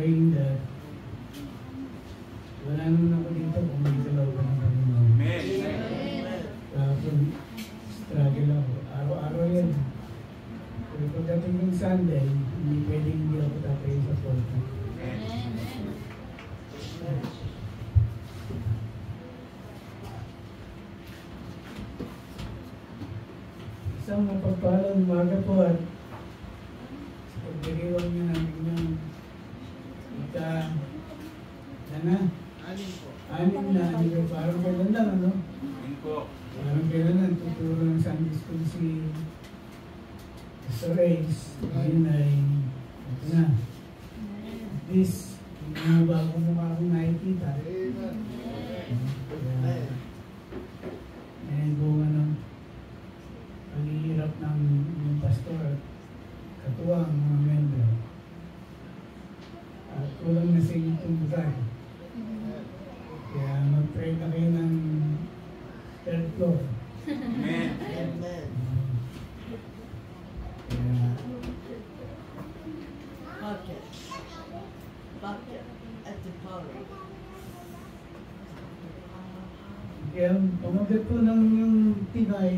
praying that wala naman ako dito kung may dalaw ka ng Panginoon. Amen. Kahapon, struggle ako. Araw-araw yan. Pero pagdating ng Sunday, hindi pwedeng hindi ako tatay sa porta. Isang mapagpalang umaga po at sa pagdiriwang niyo namin yung anim na anniversary. Parang kailan lang, ano? Parang kailan lang tuturo ng Sunday School si Pastor Ace. Ngayon ay, ito na. At least, yung mga bagong mukha akong nakikita. Kaya bunga ng paghihirap ng pastor at katuwang mga member. At kulang na sa inyong tumutay. Kaya mag-pray na kayo ng third floor. Amen. Amen. Bucket at the power. Kaya pamagat po ng yung tibay,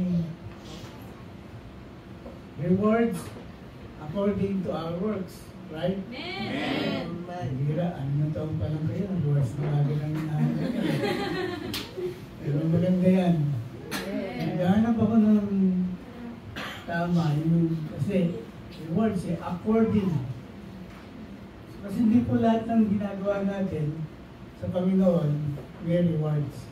rewards according to our works. Right? Amen. Hira, ano na taong pa lang kayo, rewards na lagi lang inahanap. Pero maganda yan. Naghahanap ako ng tama, kasi rewards according. Kasi hindi po lahat ng ginagawa natin sa Panginoon may rewards.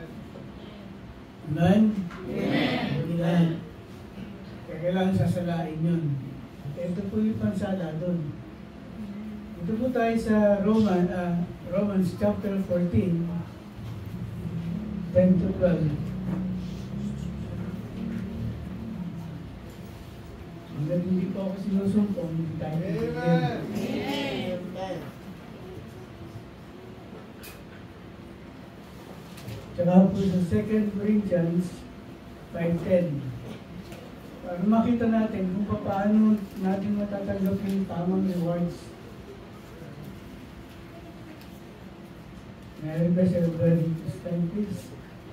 Amen? Hindi lahat. Kaya kailangan sasalain yun. At ito po yung pansala doon. Ito po tayo sa Romans chapter 14, 10 to 12. Hanggang hindi po ako sinusumpong, hindi tayo Amen. Tsaka po sa 2 Corinthians 5:10. Para makita natin kung paano natin matatanggap yung tamang rewards. Meron ba siya very stand please?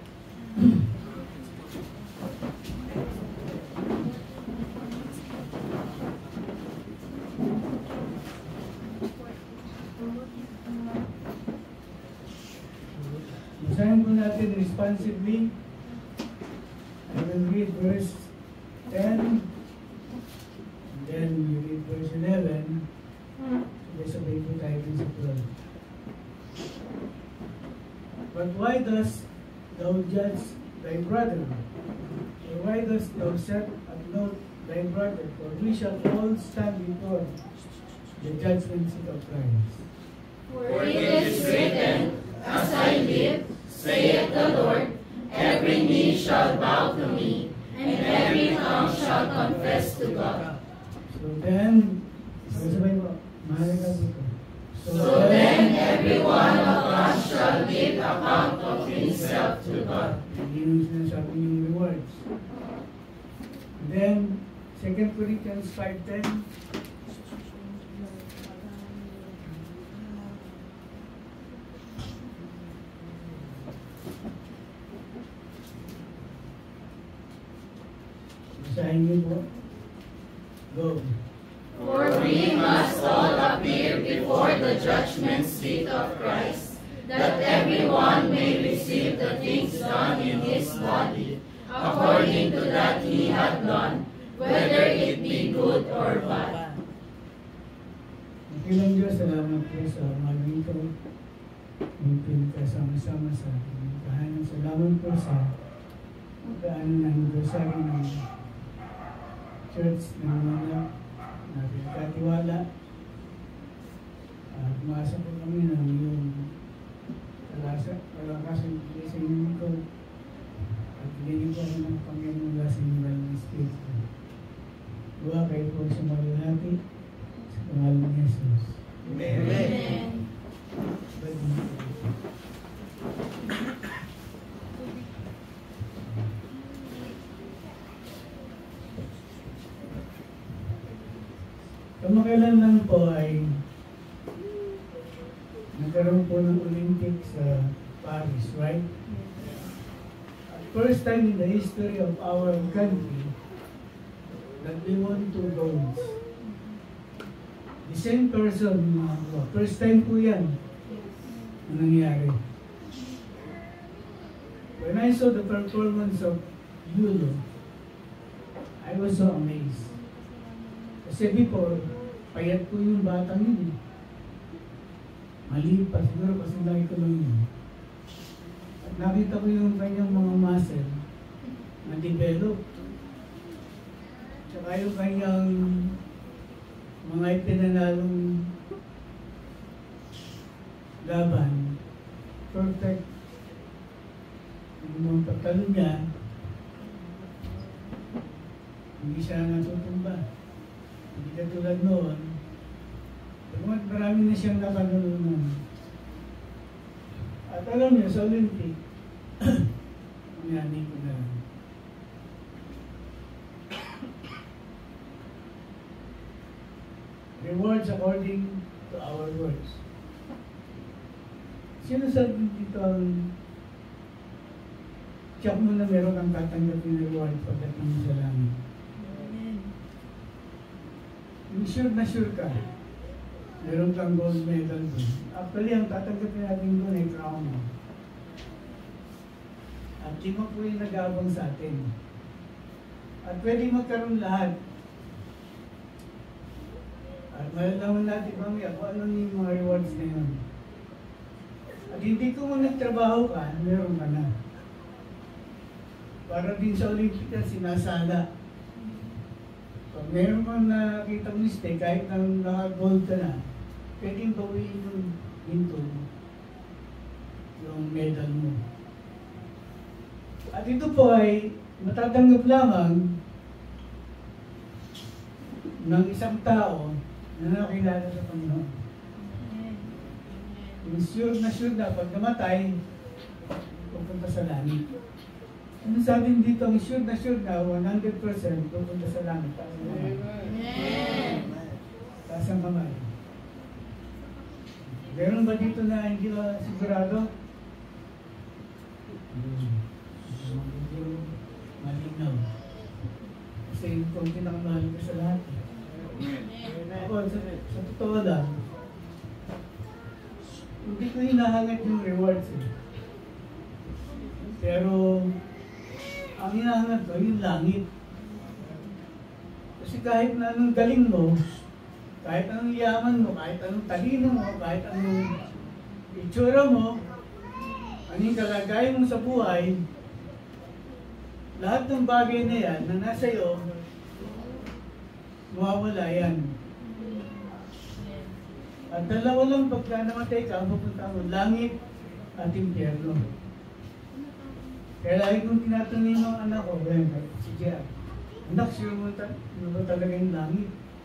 Basahin po natin responsively. I will read verse 10, and then we read verse 11. Sabay po tayo dun sa 12. But why dost thou judge thy brother? Or why dost thou set at naught thy brother? For we shall all stand before the judgment seat of Christ. For it is written, As I live, saith the Lord, every knee shall bow to me, and every tongue shall confess to God. So then, sabay mo, mahal ka dito. So then every one of us shall give account of himself to God. Hindi nung sinasabi yung rewards. And then, 2 Corinthians 5:10. Basahin niyo po. Go. For we must all appear before the judgment seat of Christ, that everyone may receive the things done in his body, according to that he hath done, whether it be good or bad. Ilang Diyos, salamat po sa umagang ito. Yung pinagkasama-sama sa ating tahanan. Salamat po sa pagkaan ng anniversary ng church ng mga natin katiwala. At umaasa po kami ng iyong kalakasan sa inyo ko. At bigyan po kami ng Panginoon mula sa inyong ng Espiritu. Duwa kayo po sa malalati sa pangalan ni Jesus. Amen. Kamakailan lang po ay nagkaroon po ng Olympics sa Paris, right? First time in the history of our country that we won 2 golds. The same person, first time po yan na nangyari. When I saw the performance of Yulo, I was so amazed. Kasi before, payat po yung batang yun. Maliit pa, siguro kasi laki ko lang yun. At nakita ko yung kanyang mga muscle na develop. Tsaka yung kanyang mga ipinanalong laban, perfect. Yung mga pagtalo niya, hindi siya natutumba. Hindi katulad noon. Marami na siyang nakanalunan. At alam niyo, sa Olympic, nangyari ko na. Rewards according to our works. Sino sabi dito ang check mo na meron kang tatanggapin reward pagdating mo sa langit? Yung sure na sure ka, meron kang gold medal doon. Actually, ang tatanggapin natin doon ay crown mo. At 5 po yung nag-aabang sa atin. At pwede magkaroon lahat. At malalaman natin mamaya kung ano yung mga rewards na yun. At hindi ko mo nagtrabaho ka, meron ka na. Para din sa Olympic sinasala. Pag meron kang nakita mistake, kahit nang naka-gold ka na, pwedeng bawiin yung hinto yung medal mo. At ito po ay matatanggap lamang ng isang tao na nakilala sa Panginoon. Yung sure na pag namatay, pupunta sa langit. Ano sabi dito, ang sure na 100% pupunta sa langit. Taas ang kamay. Meron ba dito na hindi ba sigurado? Malinaw. Kasi ito ang pinakamahal ko sa lahat. Ako, sa totoo lang, hindi ko hinahangat yung rewards eh. Pero, ang hinahangat ko, yung langit. Kasi kahit na anong galing mo, kahit anong yaman mo, kahit anong talino mo, kahit anong itsura mo, anong kalagayan mo sa buhay, lahat ng bagay na yan na nasa iyo, mawawala yan. At dalawa lang pagka namatay ka, pupunta mo langit at impyerno. Kaya lagi kong tinatanong ng anak ko, si Gia, anak, sure mo ba talaga yung langit?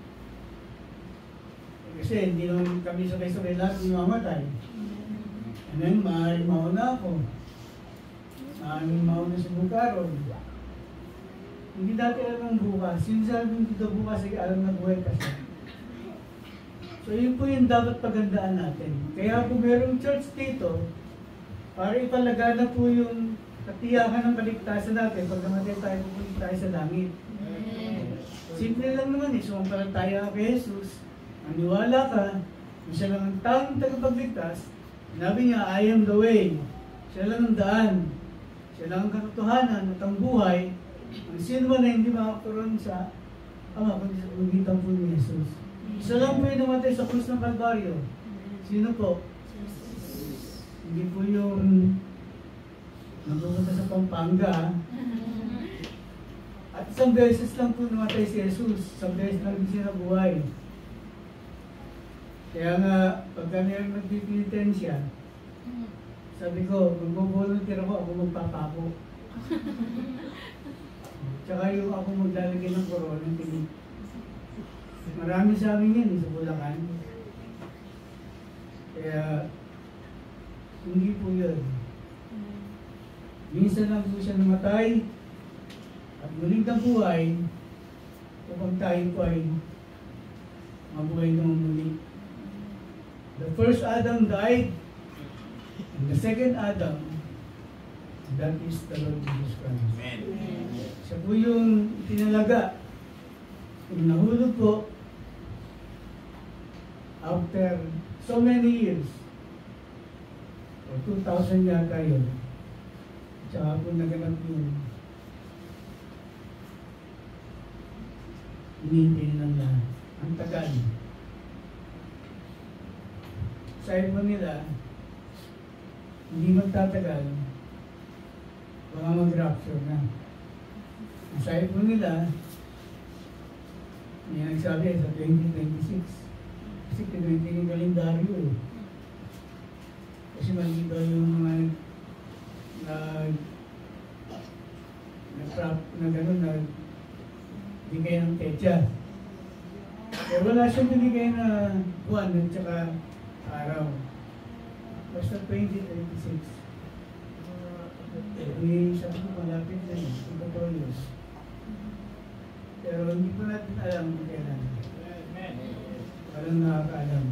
Kasi hindi naman kami sabay-sabay lahat mamatay. And then, maaaring mauna ako. Maaaring mauna si Bukaron. Hindi dati alam ng bukas. Yung sabi dito bukas ay alam na buhay kasi. So yun po yung dapat pagandaan natin. Kaya kung merong church dito, para ipalaga na po yung katiyakan ng kaligtasan natin pag namatay tayo, pupunta tayo sa langit. Simple lang naman eh. Sumampalataya ka kay Jesus, maniwala ka, siya lang ang tanging tagapagligtas. Sinabi niya, I am the way. Siya lang ang daan. Siya lang ang katotohanan at ang buhay. Ang sino man na hindi makakaroon sa Ama, kundi sa pagitan po ni Jesus. Isa lang po yung namatay sa krus ng Kalbaryo. Sino po? Hindi po yung napupunta sa Pampanga. At isang beses lang po namatay si Jesus. Isang beses lang din siya nabuhay. Kaya nga, pagka niyang nagpipilitensya, sabi ko, mag-volunteer ako magpapako. Tsaka yung ako maglalagay ng corona ng tinig. Marami sa amin yan sa Bulacan. Kaya, hindi po yun. Minsan lang po siya namatay at muling nabuhay upang tayo po ay mabuhay ng muli. The first Adam died, and the second Adam, that is the Lord Jesus Christ. Amen. Siya po yung tinalaga. Yung nahulog po, after so many years, o 2,000 yata yun, tsaka po naganap yung hinihintay ng lahat. Ang tagal. Sabi mo nila, hindi magtatagal, baka mag-rapture na. Ang sabi po nila, may nagsabi sa 2026. Kasi kinuwente yung kalendaryo eh. Kasi mali daw yung mga bigay ng techa. Pero wala siyang binigay na buwan at saka araw. Basta 2026. Sabi ko malapit na yun. Ito po yun. Pero hindi po natin alam kung kailan. Walang nakakaalam.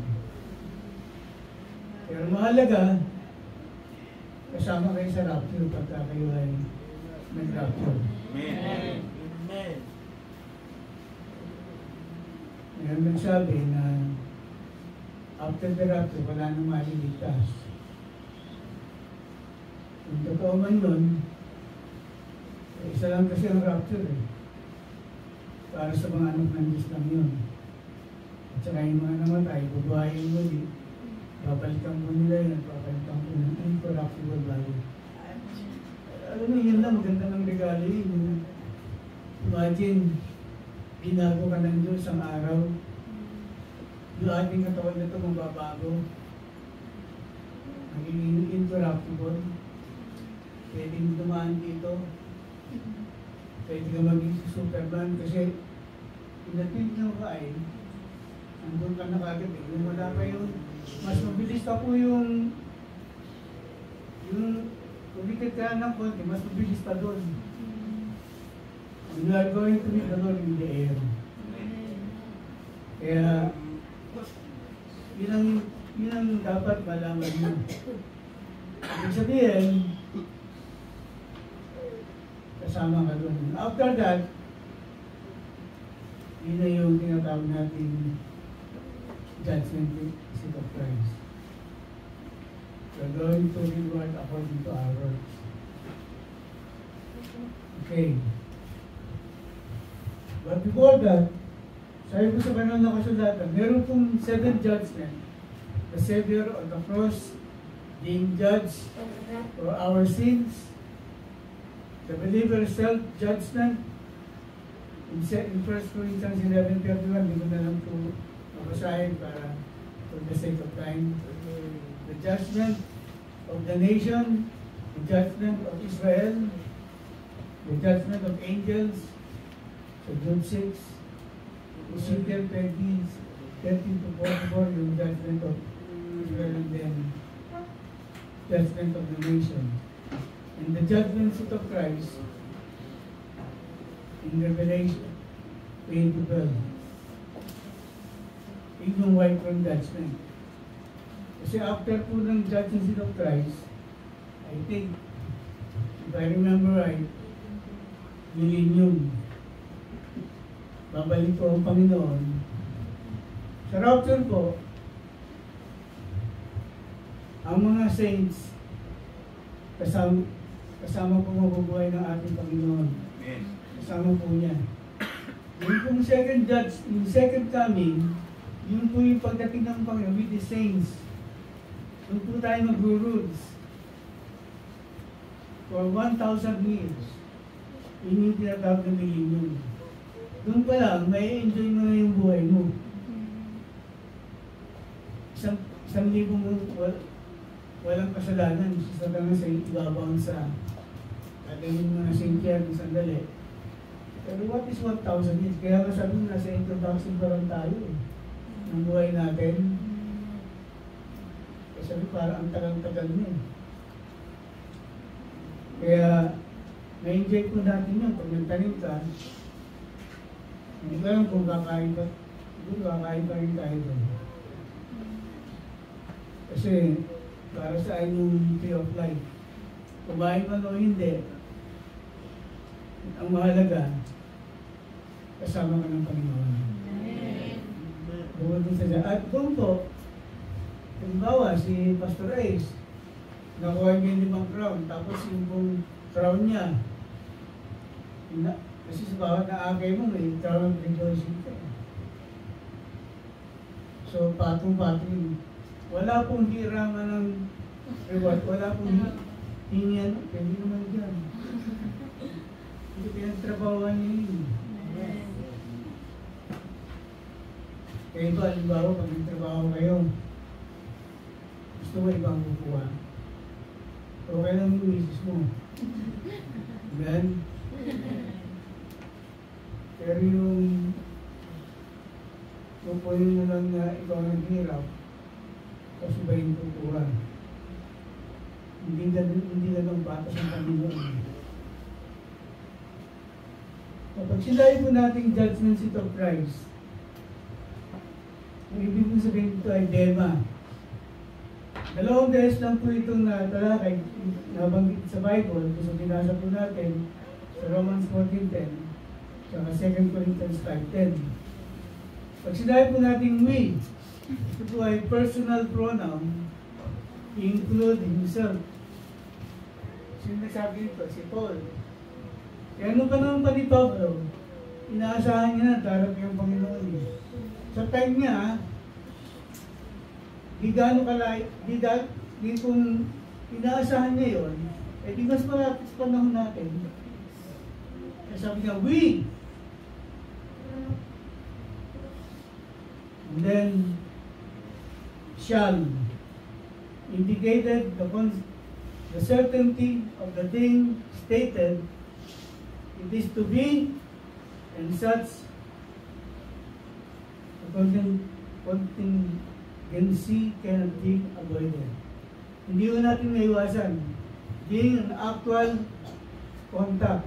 Pero mahalaga, kasama kayo sa rapture pagka kayo ay nag-rapture. Amen. Amen. Ngayon nagsabi na after the rapture, wala nang maliligtas. Kung totoo man yun, isa lang kasi ang rapture eh. Para sa mga anak ng Diyos lang yun. At saka yung mga namatay, bubuhayin mo di, papalitan mo nila yun, papalitan mo ng incorruptible body. Alam mo, yun lang, maganda ng regalo yun. Imagine, binago ka ng Diyos ang araw, yung ating katawan na ito mababago, magiging incorruptible, pwedeng dumaan dito, pwede ka maging Superman kasi pinatid nyo ka ay andun ka na kagad eh. Yung wala pa yun, mas mabilis pa po yung kumikit ka ng konti, mas mabilis pa doon. You are going to meet the Lord in the air. Kaya yun ang dapat malaman mo. Ibig sabihin, kasama ka doon. After that, yun na yung tinatawag natin judgment seat of Christ. We're going to reward according to our works. Okay. But before that, sabi ko sa kanal na kasulatan, meron pong 7 judgment. The Savior on the cross being judged for our sins. The believer's self-judgment in 1 Corinthians 11:31, hindi ko na lang po mabasahin para for the sake of time. The judgment of the nation, the judgment of Israel, the judgment of angels, so Jude 6, Ezekiel 13-44, yung judgment of Israel and then judgment of the nation. And the judgment seat of Christ in Revelation 8-12. Yun yung white throne judgment. Kasi after po ng judgment seat of Christ, I think, if I remember right, millennium. Babalik po ang Panginoon. Sa rapture po, ang mga saints kasama po mabubuhay ng ating Panginoon. Amen. Kasama po niya. Yung pong second judge, yung second coming, yun po yung pagdating ng Panginoon with the saints. Doon po tayo mag-rules for 1,000 years. Yun yung tinatawag ng millennium. Doon pa lang, may enjoy mo na yung buhay mo. Isang libong walang kasalanan. Sa tangan sa ibabaw sa kagayin mo na Cynthia ng sandali. Pero what is 1,000 years? Kaya sabi mo, nasa introduction pa lang tayo eh, ng buhay natin. Kaya sabi, parang ang tagal-tagal niya eh. Kaya, na-enjoy po natin yun. Pag nagtanim ka, hindi ko alam kung kakain pa, siguro kakain pa rin tayo doon. Kasi para sa yung tree of life. Kumain man o hindi, ang mahalaga, kasama ka ng Panginoon. Bukod din sa dyan. At kung po, halimbawa si Pastor Ace, nakuha niya yung 5 crown, tapos yung pong crown niya, kasi sa bawat naagay mo, may crown of rejoicing ka. So, patong-patong. Wala pong hirangan ng reward, wala pong hingian, hindi naman dyan. Hindi pinagtrabawan niya yun. Kaya iba, halimbawa, pag nagtrabaho kayo, gusto mo ibang kukuha. Okay lang yung misis mo. Amen? Pero yung pupunin mo lang na ikaw naghirap, tapos iba yung kukuha. Hindi ganun batas ang Panginoon. Kapag sinabi po natin judgment seat of Christ, ang ibig mo sabihin ito ay dema. Dalawang beses lang po itong natalakay, nabanggit sa Bible, kung binasa po natin sa Romans 14:10, saka 2 Corinthians 5:10. Pag sinabi po natin we, ito po ay personal pronoun, include himself. Sino nagsabi ito? Si Paul. Kaya nung panahon pa ni Pablo, inaasahan niya na darating ang Panginoon niya. Sa time niya, di gaano kalay, di kung inaasahan niya yun, eh di mas malapit sa panahon natin. Kaya sabi niya, we! And then, shall indicated the certainty of the thing stated, it is to be, and such contingency cannot be avoided. Hindi ko natin maiwasan. Being an actual contact.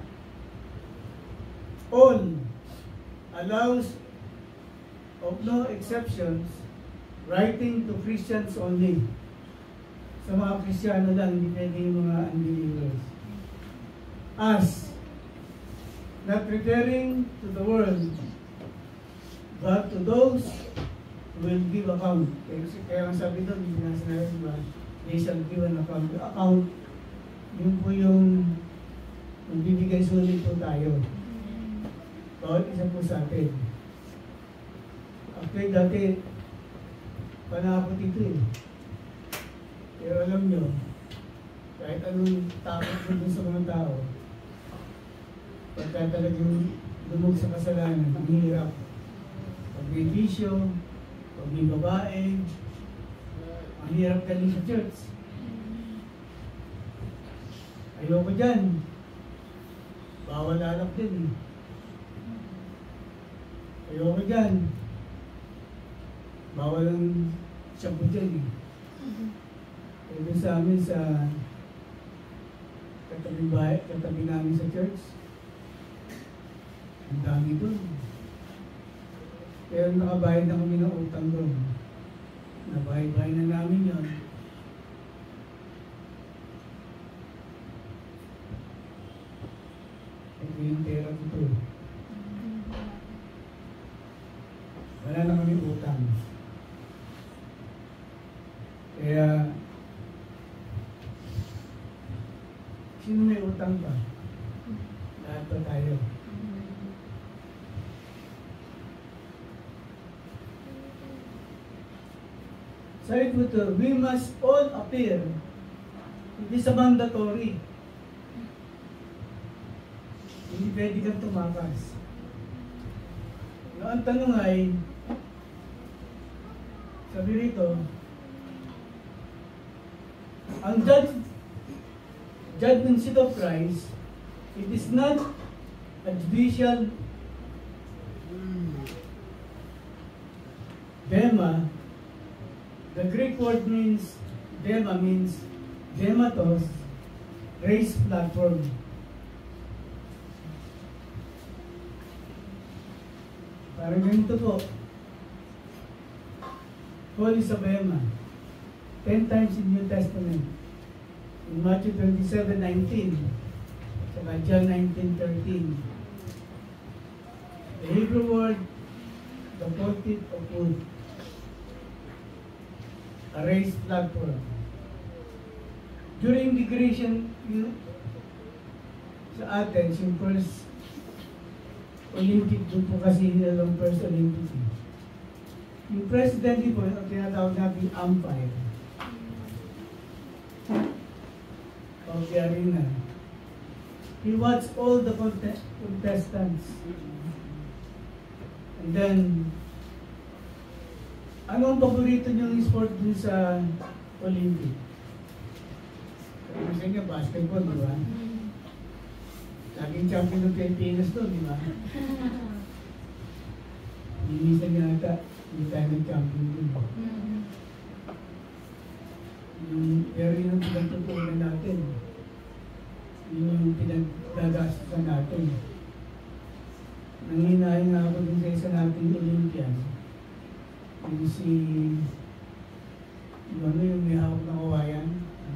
All allows of no exceptions, writing to Christians only. Sa mga Kristiyano lang, hindi pwede yung mga unbelievers. As, not referring to the world, but to those who will give account. Kaya ang sabi doon, hindi na sinabi ba, they shall give an account. Account, yun po yung magbibigay sulit po tayo. Bawat isa po sa atin. Actually, dati, panakot ito eh. Pero alam nyo, kahit anong takot mo dun sa mga tao, pagka talagang lumog sa kasalanan, ang hirap. Pag may bisyo, pag may babae, ang hirap galing sa church. Ayoko dyan. Bawal alak din. Ayoko dyan. Bawal ang shampoo dyan. Ito sa amin sa katabi namin sa church. Ang dami doon. Pero nakabayad na kami ng utang doon. Nabayad-bayad na namin yun. Ito yung pera ko. Wala na kami utang. Kaya, sino may utang pa? Lahat pa tayo. Sabi po ito, we must all appear. It is a mandatory. Hindi pwede kang tumakas. No, ang tanong ay, sabi rito, ang judgment seat of Christ, it is not a judicial dema. The Greek word means, dema means, dematos, raised platform. Parang ganito po. Call is a bema. 10 times in New Testament. In Matthew 27:19, saka John 19:13. The Hebrew word, the pulpit of wood, a raised platform. During the Grecian sa Athens, yung first Olympic, doon po kasi nilang first Olympic. Yung president po, ang tinatawag natin umpire of the arena. He watched all the contestants. And then, ano ang paborito niyong sport dun sa Olympic? Kasi nga, basketball, di ba? Laging champion ng Pilipinas doon, di ba? Minsan nga ata, hindi tayo nag-champion doon. Pero yun ang pinagtutunan natin. Yun yung pinagdagastusan natin. Nanghinahin nga ako din sa isa nating Olympian. Yung si... Yung ano yung may hawak na kawayan?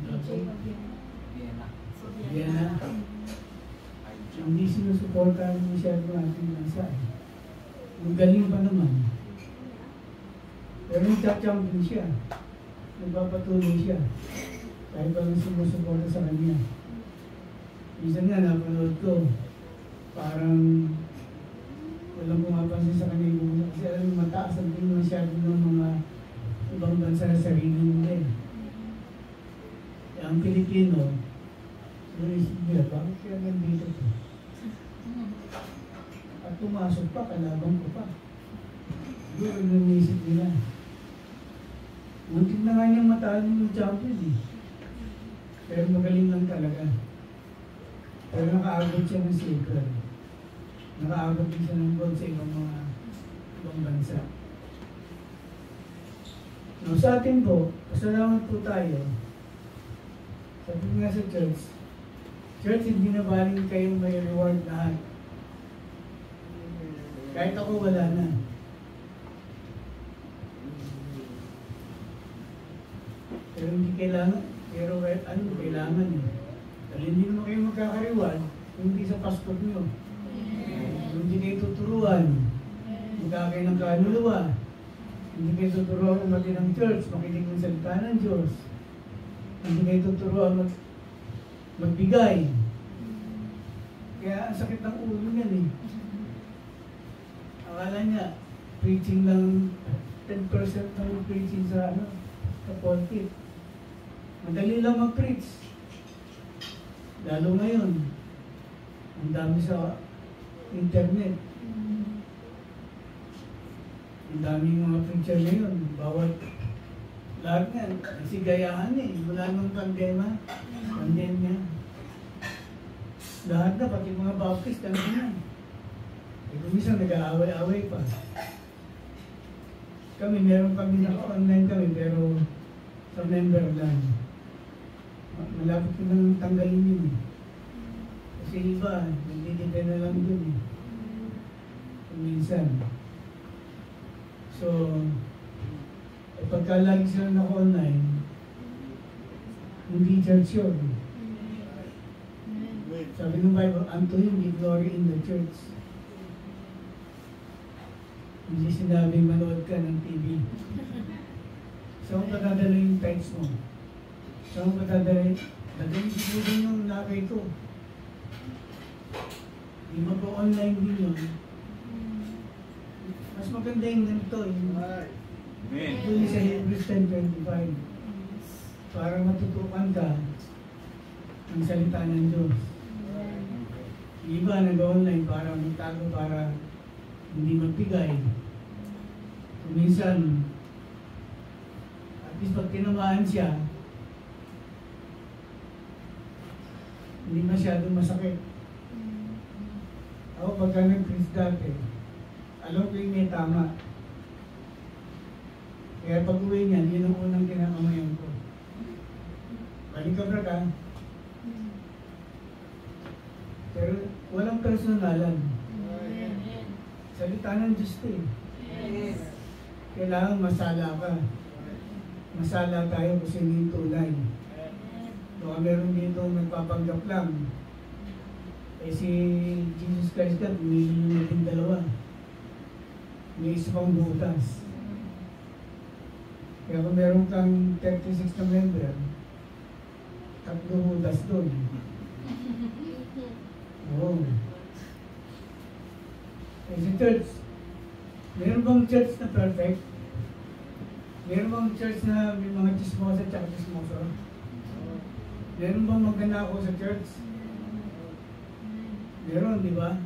Vienna. Hindi sinusuportahan masyado natin bansa. Ang galing pa naman. Pero nagcha-champion siya. Nagpapatuloy siya. Kahit pa rin sumusuporta sa kanya. Minsan nga napanood ko, parang walang pumapansin sa kanya yung kasi alam mo mataas ang tingin masyado ng mga ibang bansa na sarili nila. Ang Pilipino, naisip nila, bakit kaya nandito po? At pumasok pa, kalaban ko pa. Siguro naisip nila. Muntik na nga niyang matalo ng champion eh. Pero magaling lang talaga. Pero nakaabot siya ng silver. Nakaabot din siya ng gold sa ibang bansa. No, sa atin po, pasalamat po tayo. Sabi nga sa church, hindi na baling kayong may reward lahat. Kahit ako wala na. Pero hindi kailangan, pero ano kailangan eh. Dahil hindi naman kayo magkaka-reward, hindi sa pastor nyo. Hindi kayo tuturuan, magkaka kayo ng kaluluwa. Hindi kayo tuturuan umati ng church, makinig ng salita ng Diyos. Hindi kayo tuturuan magbigay. Kaya ang sakit ng ulo niyan eh. Akala niya, preaching lang 10% ng preaching sa pulpit. Madali lang mag-preach. Lalo ngayon, ang dami sa internet. Ang daming mga preacher ngayon. Bawat lahat nga, nagsigayahan eh. Mula nung pandemya. Lahat na, pati mga baptist, ano na. Eh, kung minsan nag-aaway-aaway pa. Meron kami naka-online kami, pero sa member lang. Malapit ko nang tanggalin yun eh. Kasi iba, nagdidepend na lang dun eh. Kung minsan. So, pagka lagi sila naka-online, hindi church yun. Sabi ng Bible, unto him give glory in the church. Hindi sinabing manood ka ng TV. Saan mo patadala yung tithes mo? Saan mo patadala dadalhin siguro din yung lakay ko. Hindi mag-online din yun. Mas maganda yung ganito, yung doon sa Hebrews 10:25. Para matutukan ka ng salita ng Diyos. Iba nag-online para magtago, para hindi magbigay. So, minsan, at least pag tinamaan siya, hindi masyadong masakit. Ako pagka nag-preach dati, alam ko yung may tama. Kaya pag uwi niyan, yun ang unang kinakamayan ko. Balik ka bra ka. Pero walang personalan. Salita ng Diyos to eh. Kailangan masala ka. masala tayo kasi hindi tunay. Baka meron dito nagpapanggap lang. Eh si Jesus Christ ka, pumili natin dalawa. May isa pang butas. Kaya kung meron kang 36 na member, 3 butas doon. Oo. Eh si church, meron bang church na perfect? Meron bang church na may mga chismosa at chismosa? Meron bang magnanakaw sa church? Meron, di ba?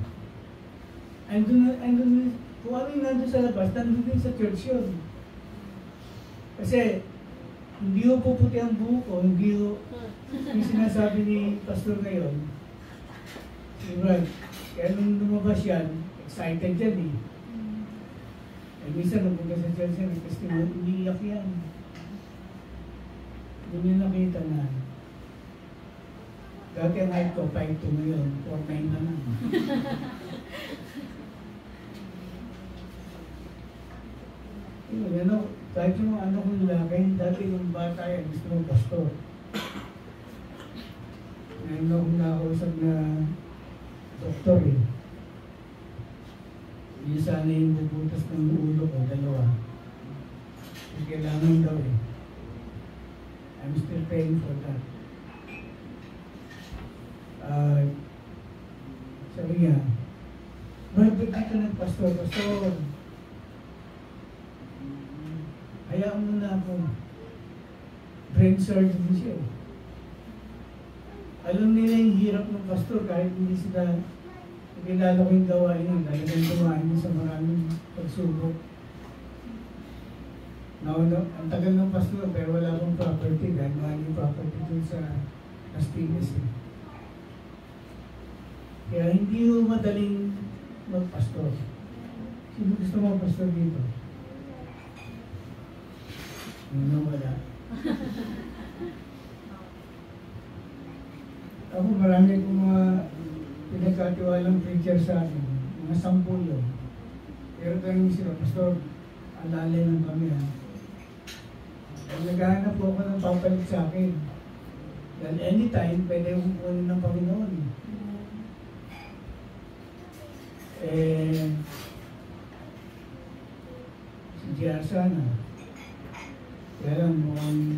Andun, kung ano yung nandun sa labas, nandun din sa church yun. Kasi, hindi ko puputi ang buho ko, hindi ko, yung sinasabi ni pastor ngayon, diba? Kaya nung lumabas yan, excited yan eh. Eh, minsan nagpunta sa church yan, testimony, umiiyak yan. Doon niya nakita na, dati ang height ko, 5'2", ngayon, 4'9" na lang. Ano, kahit yung ano kong lalaki, dati yung bata yan, gusto mong pastor. Ngayon akong nakausap na doktor eh. Yung sana yung bubutas ng ulo ko, 2. Yung kailangan daw eh. I'm still paying for that. Sabi niya, bakit ka nagpastor? Pastor, hayaan mo na ako. Brain surgeon siya. Alam nila yung hirap ng pastor kahit hindi sila kilala ko yung gawain yun. Talagang gawain yun sa maraming pagsubok. Ang tagal ng pastor pero wala akong property dahil mahal yung property dun sa Castiles eh. Kaya hindi mo madaling magpastor. Sino gusto mo pastor dito? Wala. Ako marami kong mga pinagkatiwalang preacher sa akin. Mga 10 yun. Pero tayo sila, pastor, alala lang kami ha. Pag naghahanap po ako ng papalit sa akin. Dahil anytime, pwede akong kunin ng Panginoon. Si J.R. sana. Kaya lang mukhang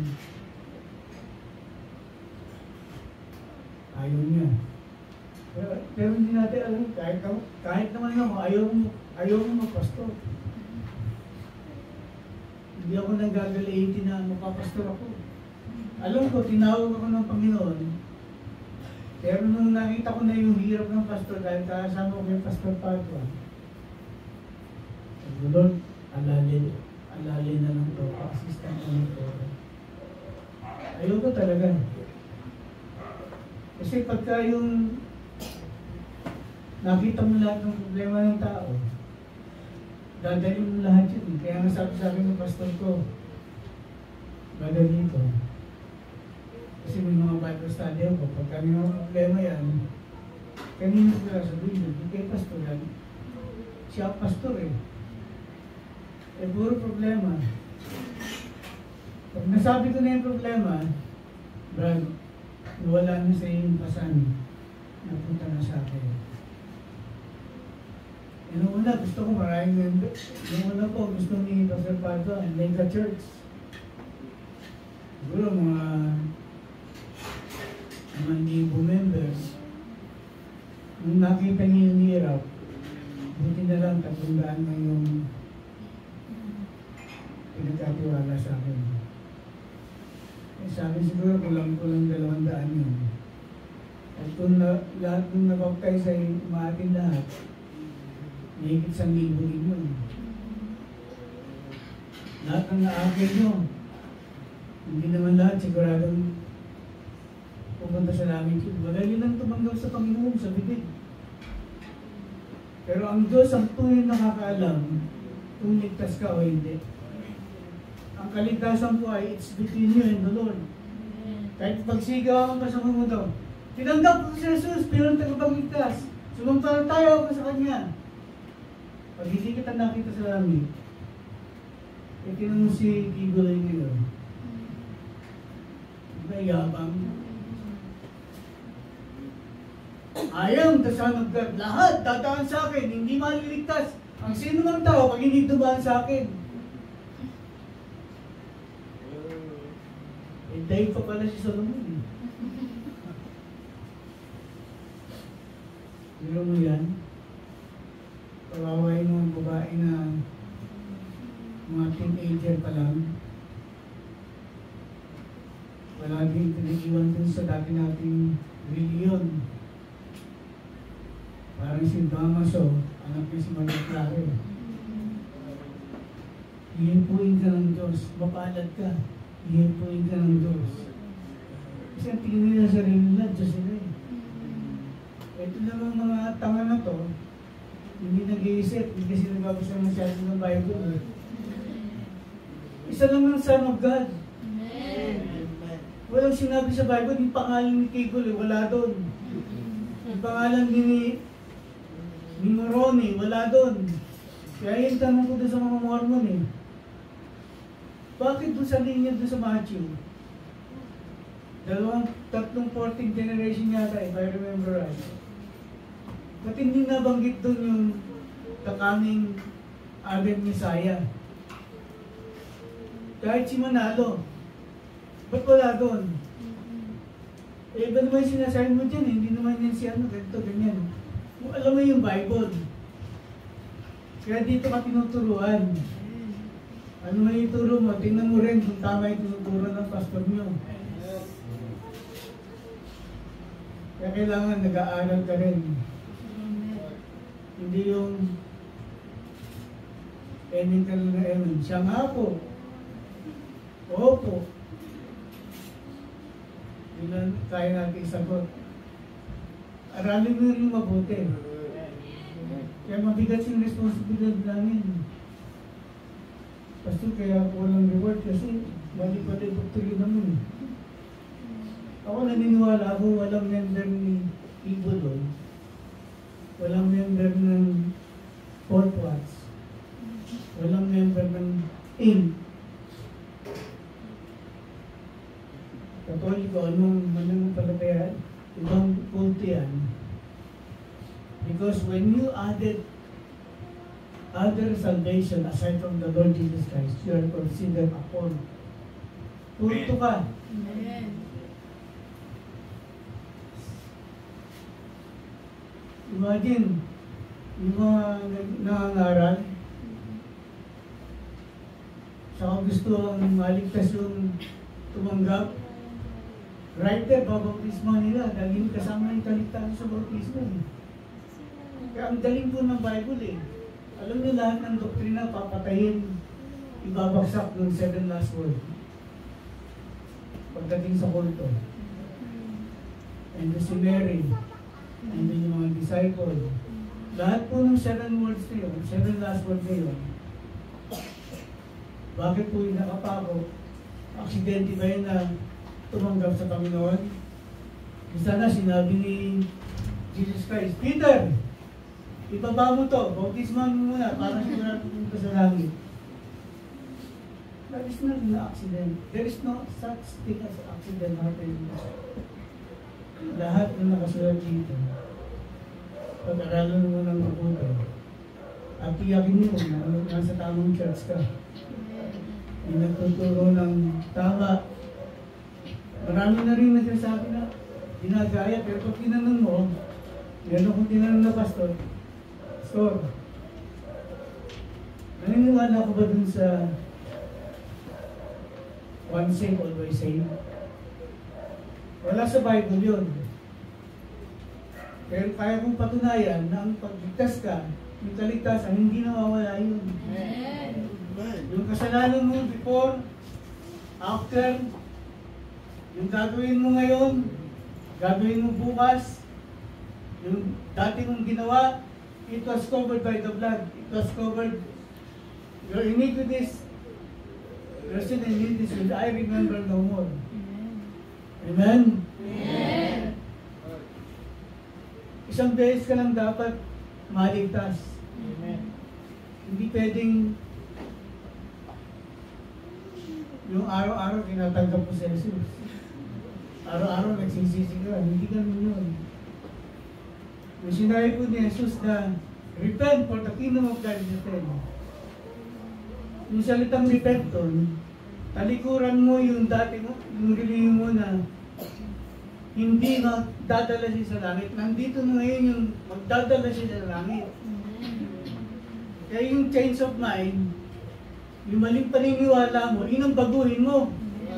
ayaw niya. Pero hindi natin alam, kahit naman ako, ayaw mo magpastor. Hindi ako nagagalaiti na magpapastor ako. Alam ko, tinawag ako ng Panginoon. Pero nung nakita ko na yung hirap ng pastor, dahil kasama ko yung Pastor Padua, Lord, alalin na lang to, assistant ko nito. Ayaw ko talaga. Kasi pagka yung nakita mo lahat ng problema ng tao, dadalhin mo lahat yun. Kaya nga sabi ng pastor ko, dadalhin ko. Kasi may mga Bible study ako, pagka may mga problema yan, kanina ko lang sabihin, hindi kayo pastor yan. Siya pastor eh. Eh, puro problema. Pag nasabi ko na yung problema, Brad, wala na sa iyong pasan. Napunta na sa akin. Yung una, gusto ko maraming member. Yung una po, gusto ni Pastor Padua and Mega Church. Siguro mga 1,000 members. Nung nakita niyo yung hirap, buti na lang 300 na yung pinagkatiwala sa akin. Eh, sa akin siguro kulang 200 yun. At kung lahat ng nabaptay sa umatin lahat, mahigit 1,000 din yun. Lahat ng na-akin nyo, hindi naman lahat siguradong pupunta sa langit yun. Magaling lang tumanggap sa Panginoon sa bibig. Pero ang Diyos ang tunay nakakaalam kung ligtas ka o hindi. Ang kaligtasan po ay it's between you and the Lord. Kahit pagsigaw ang kasama mo daw, tinanggap ko si Jesus, pero ang tagapagligtas. Sumampalataya ako sa Kanya. Pag hindi kita nakita sa langit, Eh, tinan mo si Kibuloy ngayon. Diba, yabang? I am the Son of God. Lahat dadaan sa akin, hindi maliligtas. Ang sino mang tao pag hindi dumaan sa akin. Eh, dahil pa pala si Solomon. Pero mo yan, pagaway mo ang babae na mga teenager pa lang, wala din pinigiwan dun sa dati nating reliyon. Parang si Damaso, anak niya si Maria Clara. Ihipuin ka ng Diyos, mapalad ka. Ihipuin ka ng Diyos. Kasi ang tingin nila sa sarili nila, Diyos sila eh. Ito namang mga tanga na to, hindi nag-iisip, hindi kasi nagbabasa masyado ng Bible. Isa lang ang Son of God. Amen. Walang sinabi sa Bible, yung pangalan ni Kigol, wala doon. Yung pangalan ni Moroni, wala doon. Kaya yung tanong ko doon sa mga Mormon eh. Bakit doon sa linya doon sa Matthew? 14th generation yata, if I remember right. Ba't hindi nabanggit doon yung the coming Advent Messiah? Kahit si Manalo, ba't wala doon? Eh, iba naman yung sinasabi mo dyan, hindi naman yan si ano, ganito, ganyan. Kung alam mo yung Bible, kaya dito ka tinuturuan. Ano mo yung ituro mo, tingnan mo rin kung tama yung tinuturo ng pastor nyo. Kaya kailangan nag-aaral ka rin. Hindi yung ending ka lang na emin. Siya nga po. Opo. Yun lang kaya natin isagot. Aralin mo rin mabuti. Kaya mabigat yung responsibilidad namin. Pastor, kaya ako walang reward kasi mali pala yung doktrina mo. Ako naniniwala ako, walang member ni Ibo doon. Walang member ng Fourth Watch. Walang member ng IN. Katoliko, anong mananampalataya, ibang kulto yan. Because when you added other salvation aside from the Lord Jesus Christ, you are considered a pawn. Kulto ka. Amen. Imagine, yung mga nangangaral, saka gusto ang maligtas yung tumanggap, right there, babautismo nila, dahil hindi kasama yung kaligtasan sa bautismo. Kaya ang galing po ng Bible eh. Alam niyo lahat ng doktrina, papatayin, ibabagsak ng 7 last word. Pagdating sa kulto. And si Mary, and then yung mga disciple. Lahat po ng 7 words na yun, 7 last words na yun. Bakit po yung nakapako? Aksidente ba yun na tumanggap sa Panginoon? Isa na sinabi ni Jesus Christ, Peter! Ibaba mo to, bautisman mo muna para sigurado pumunta sa langit. That is not an accident. There is no such thing as accident happening. Lahat ng nakasulat dito, pag-aralan mo ng mabuti, at tiyakin mo na nasa tamang church ka. Yung nagtuturo ng tama. Marami na rin nagsasabi na ginagaya, pero pag tinanong mo, gano'n kung tinanong na pastor, naniniwala ko ba dun sa one saved, always saved? Wala sa Bible yun. Pero kaya kong patunayan na ang pagligtas ka, yung kaligtasan, hindi nawawala yun. Amen. Yung kasalanan mo before, after, yung gagawin mo ngayon, gagawin mo bukas, yung dati mong ginawa, it was covered by the blood. It was covered. Your iniquities, your sin and iniquities, I remember no more. Amen? Amen. Isang beses ka lang dapat maligtas. Amen. Hindi pwedeng Yung araw-araw tinatanggap ko si Jesus. Araw-araw nagsisisi ka, hindi ganun yun. Yung sinabi po ni Jesus na, repent for the kingdom of God is at hand. Yung salitang repent doon, talikuran mo yung dati mo, yung religion mo na hindi magdadala siya sa langit. Nandito na ngayon yung magdadala siya sa langit. Kaya yung change of mind, yung maling paniniwala mo, yun ang baguhin mo.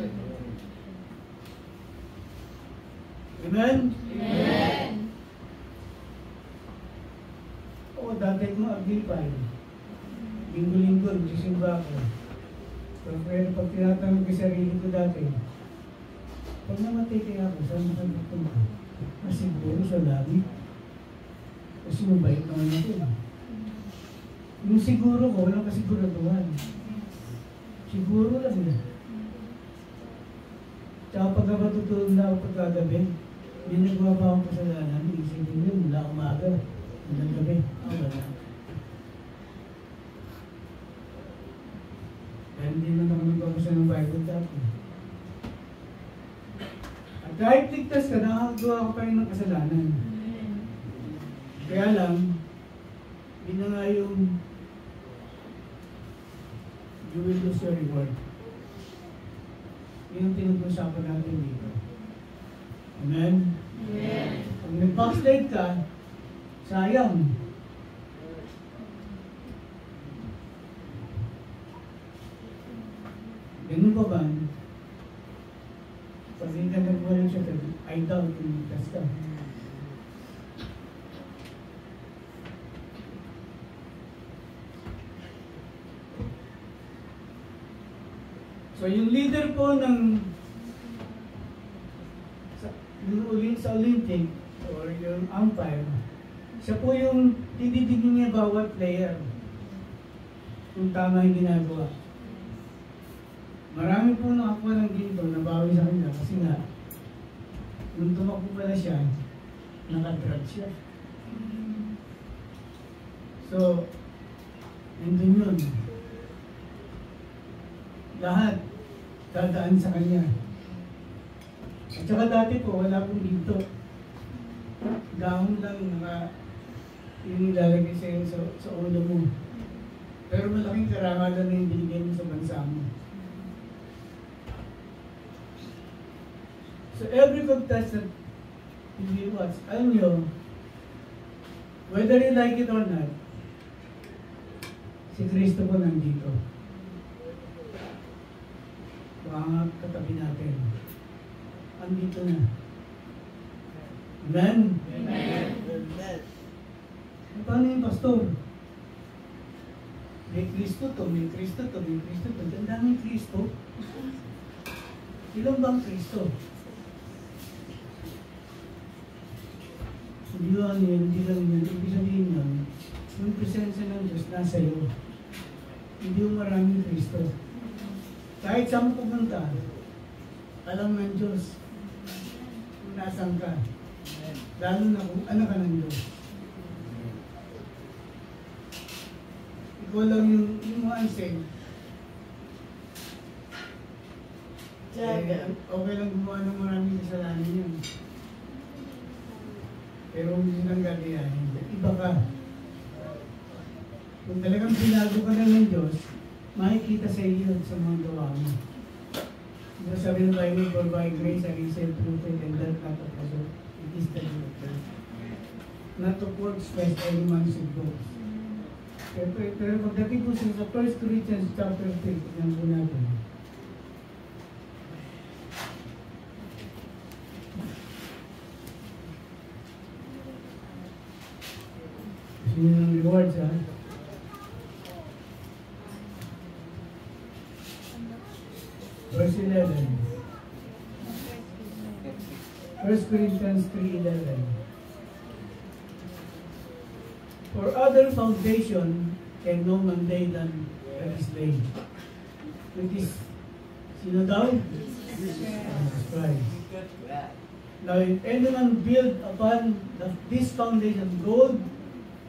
Amen? Amen. Oo, dati ko mag-agipay. Linggo-linggo, nagsisimba ako. Pero pag tinatanong ko sarili ko dati, pag namatay kaya ako, saan makagpunta ko? Siguro sa langit. Kasi mabait naman ako. Yung siguro ko, walang kasiguraduhan. Siguro lang yun. Tsaka pag matutulog na ako pagkagabi, may nagawa pa akong kasalanan, isipin yun mula umaga, hanggang gabi. Wala. Kaya hindi na ako nagbabasa ng Bible dati. At kahit ligtas ka, nakakagawa ka pa rin ng kasalanan. Kaya lang, hindi na nga yung you will lose your reward. Yun ang pinag-usapan natin dito. Amen? Amen. Kung nag-backslide ka, sayang. Ganun pa ba? Pag hindi ka nag-wala siya, I doubt kung ligtas ka. So yung leader po ng sa Olympic or yung umpire, siya po yung tititignan niya bawat player kung tama yung ginagawa. Marami po nakakuha ng ginto na bawi sa kanya kasi nga nung tumakbo pala siya, nakadrug siya. So, nandun yun. Lahat dadaan sa kanya. At saka dati po, wala pong ginto. Dahon lang yung ilalagay sa ulo mo. Pero malaking karangalan na yung binigay mo sa bansa mo. So every contestant will be watched. Alam nyo, whether you like it or not, si Kristo po nandito. Baka katabi natin. Andito na. Amen? Amen. Amen. Paano yung pastor? May Kristo to, may Kristo to, may Kristo to. Ang daming Kristo. Ilan bang Kristo? Hindi lang yun, hindi lang yun. Ibig sabihin yun, yung presensya ng Diyos nasa iyo. Hindi yung maraming Kristo. Kahit saan mo pumunta, alam ng Diyos kung nasan ka. Lalo na kung anak ka ng Diyos. Ikaw lang yung mga unsaved. Okay lang gumawa ng maraming kasalanan yun. Pero hindi lang gagayahin. Iba ka. Kung talagang binago ka na ng Diyos, makikita sa iyo sa mga gawa mo. Diba sabi ng Bible, for by grace are you saved through faith, and that not of us, it is the gift of God. Not of works, lest any man should boast. Pero pagdating po sa 1 Corinthians chapter 3, tignan po natin. Gusto niyo ng rewards, ha? Verse 11. 1 Corinthians 3:11. For other foundation can no man lay than that is laid. Which is, sino daw? Jesus Christ. Now if anyone build upon this foundation gold,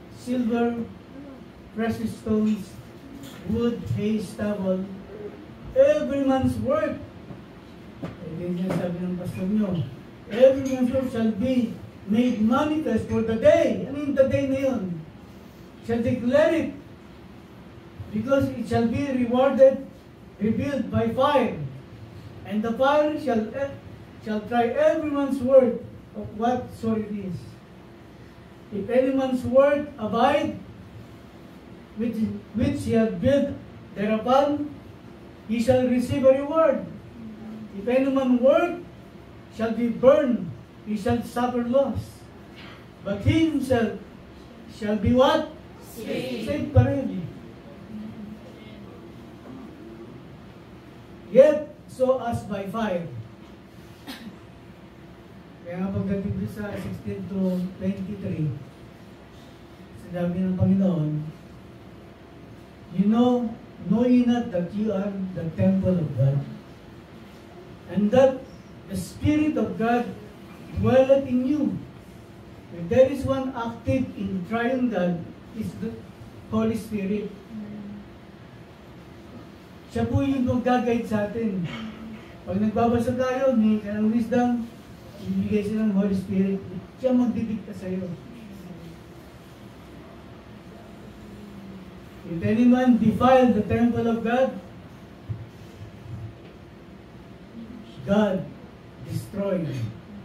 silver, precious stones, wood, hay, stubble, every man's work. Ito yung sinasabi ng pastor nyo. Every man's work shall be made manifest for the day. Ano yung the day na yun? Shall declare it. Because it shall be rewarded, revealed by fire. And the fire shall try every man's work of what sort it is. If any man's work abide, which he hath built thereupon, he shall receive a reward. If any man work shall be burned, he shall suffer loss. But he himself shall be what? Saved pa rin. Yet, so as by fire. Kaya nga pagdating sa 16 to 23, sinabi ng Panginoon, you know ye not that you are the temple of God, and that the Spirit of God dwelleth in you. If there is one active in triune God, is the Holy Spirit. Siya po yung mag-guide sa atin. Pag nagbabasa tayo, may kanang wisdom, ibigay siya ng Holy Spirit. Siya magdidikta sa iyo. If any man defile the temple of God, God destroy him.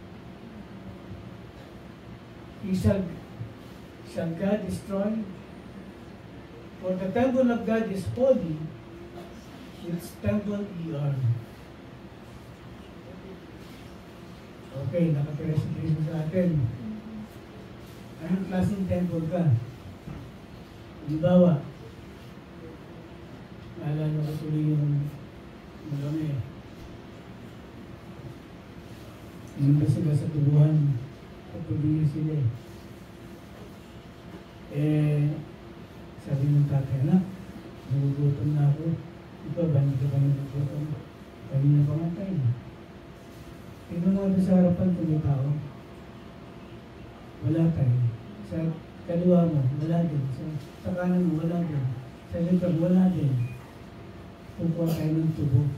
Shall God destroy? For the temple of God is holy, its temple ye are. Okay, nakatira si Cristo sa atin. Anong klaseng temple ka? Halimbawa, naalala ko tuloy yung marami. Yung ba sila sa tubuhan, patuloy sila sabi ng tatay, anak, nagugutom na ako. Ikaw ba, hindi ka ba nagugutom? Kanina pamatay na. Tingnan mo sa harapan kung may tao. Wala tayo. Sa kaliwa mo, wala din. Sa kanan mo, wala din. Sa likod, wala din. Kukuha tayo ng tubo.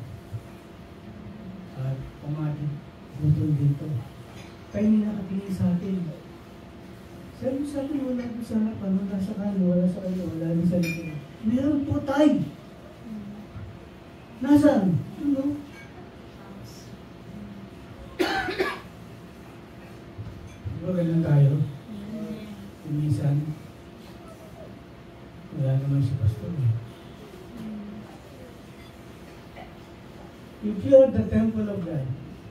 At pumating, butol dito. Tayo nakatingin sa atin. Sabi sa atin, wala din sa harapan, wala sa kanan, wala sa kaliwa, wala din sa likod. Meron po tayo. Nasaan? Ano? Diba ganun tayo? Minsan, wala naman si pastor. If you are the temple of God,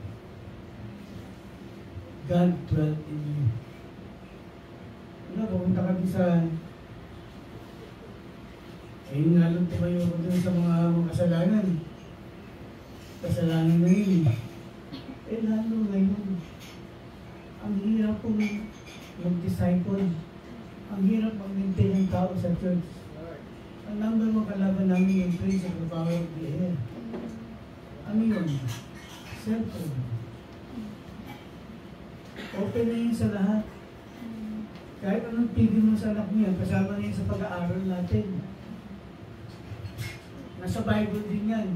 God dwelt in you. Pumunta kami sa lalong tumayo ko dun sa mga kasalanan. Kasalanan na yun. Lalo ngayon. Ang hirap pong mag-disciple. Ang hirap mag-maintain ng tao sa church. Ang number mo kalaban namin yung praise of the power of the air. Ano yun? Cellphone. Open na yun sa lahat. Kahit anong TV mo sa anak niya, kasama na yun sa pag-aaral natin. Nasa Bible din yan.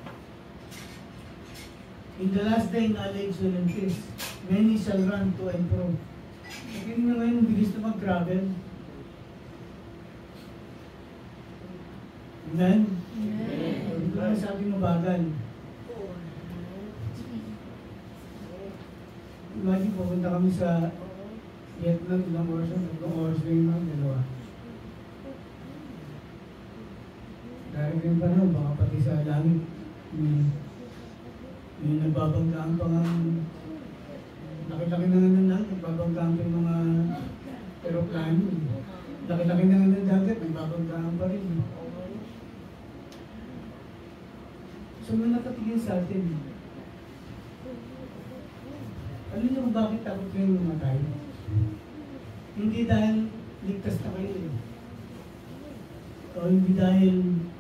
In the last day, knowledge will increase. Many shall run to and fro. Hindi na ngayon, bilis na mag-travel. Amen? Amen. Ito ang sabi mo bagal. Imagine, pupunta kami sa Vietnam, ilang oras na, 3 oras na yung mga dalawa. Dahil rin pa na, baka pati sa langit, may nagbabanggaan pa nga, laki-laki na nga ng langit, nagbabanggaan pa yung mga aeroplano. Laki-laki na nga ng dagat, nagbabanggaan pa rin. So may nakatingin sa atin. Alam niyo kung bakit takot kayo mamatay? Hindi dahil ligtas na kayo eh. O hindi dahil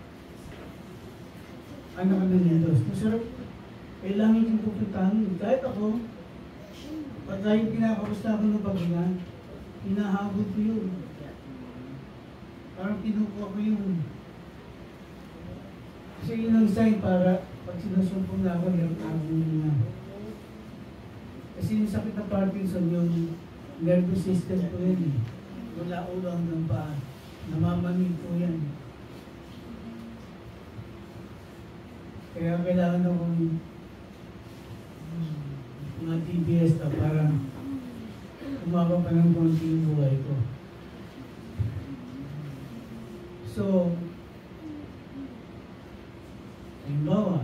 anak ka ng Diyos. Masarap, kailangan yung pupuntahan. Kahit ako, pag kahit kinakamusta ako ng paghinga, hinahabol ko yun. Parang pinukuha ko yun. Kasi yun ang sign para pag sinusumpong na ako, hirap-hirap na. Kasi yung sakit na Parkinson, yung nervous system ko yun eh. Mula ulo hanggang paa. Namamani po yan. Kaya kailangan akong mga TBS na para umaba pa ng konti yung buhay ko. So, halimbawa,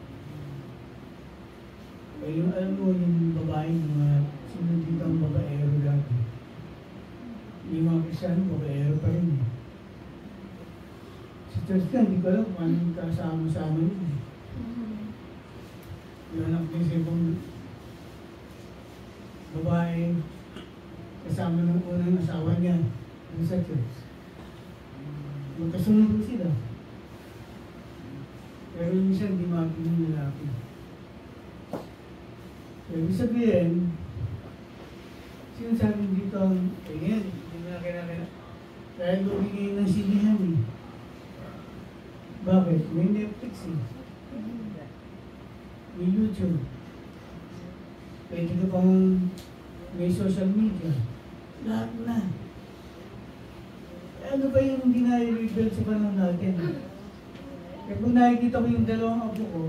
yung alam mo yung babae, mga sino dito ang babaero dati. Yung mga Kristiano, babaero pa rin. Sa church ka, hindi ko alam kung anong kasama-sama yun. Yung anak niya sa ibang babae, kasama ng unang asawa niya dun sa church. Magkasunod ko sila. Pero minsan di makin yung lalaki. So, ibig sabihin, sinasabi dito ang, ganyan, hindi na kailangan. Dahil lumigay ng sinihan eh. Bakit? May Netflix eh. May YouTube. Pwede ka pang may social media. Lahat na. Ano ba yung hindi na-rebuild sa panahon natin? Kaya kung nakikita ko yung dalawang apo ko,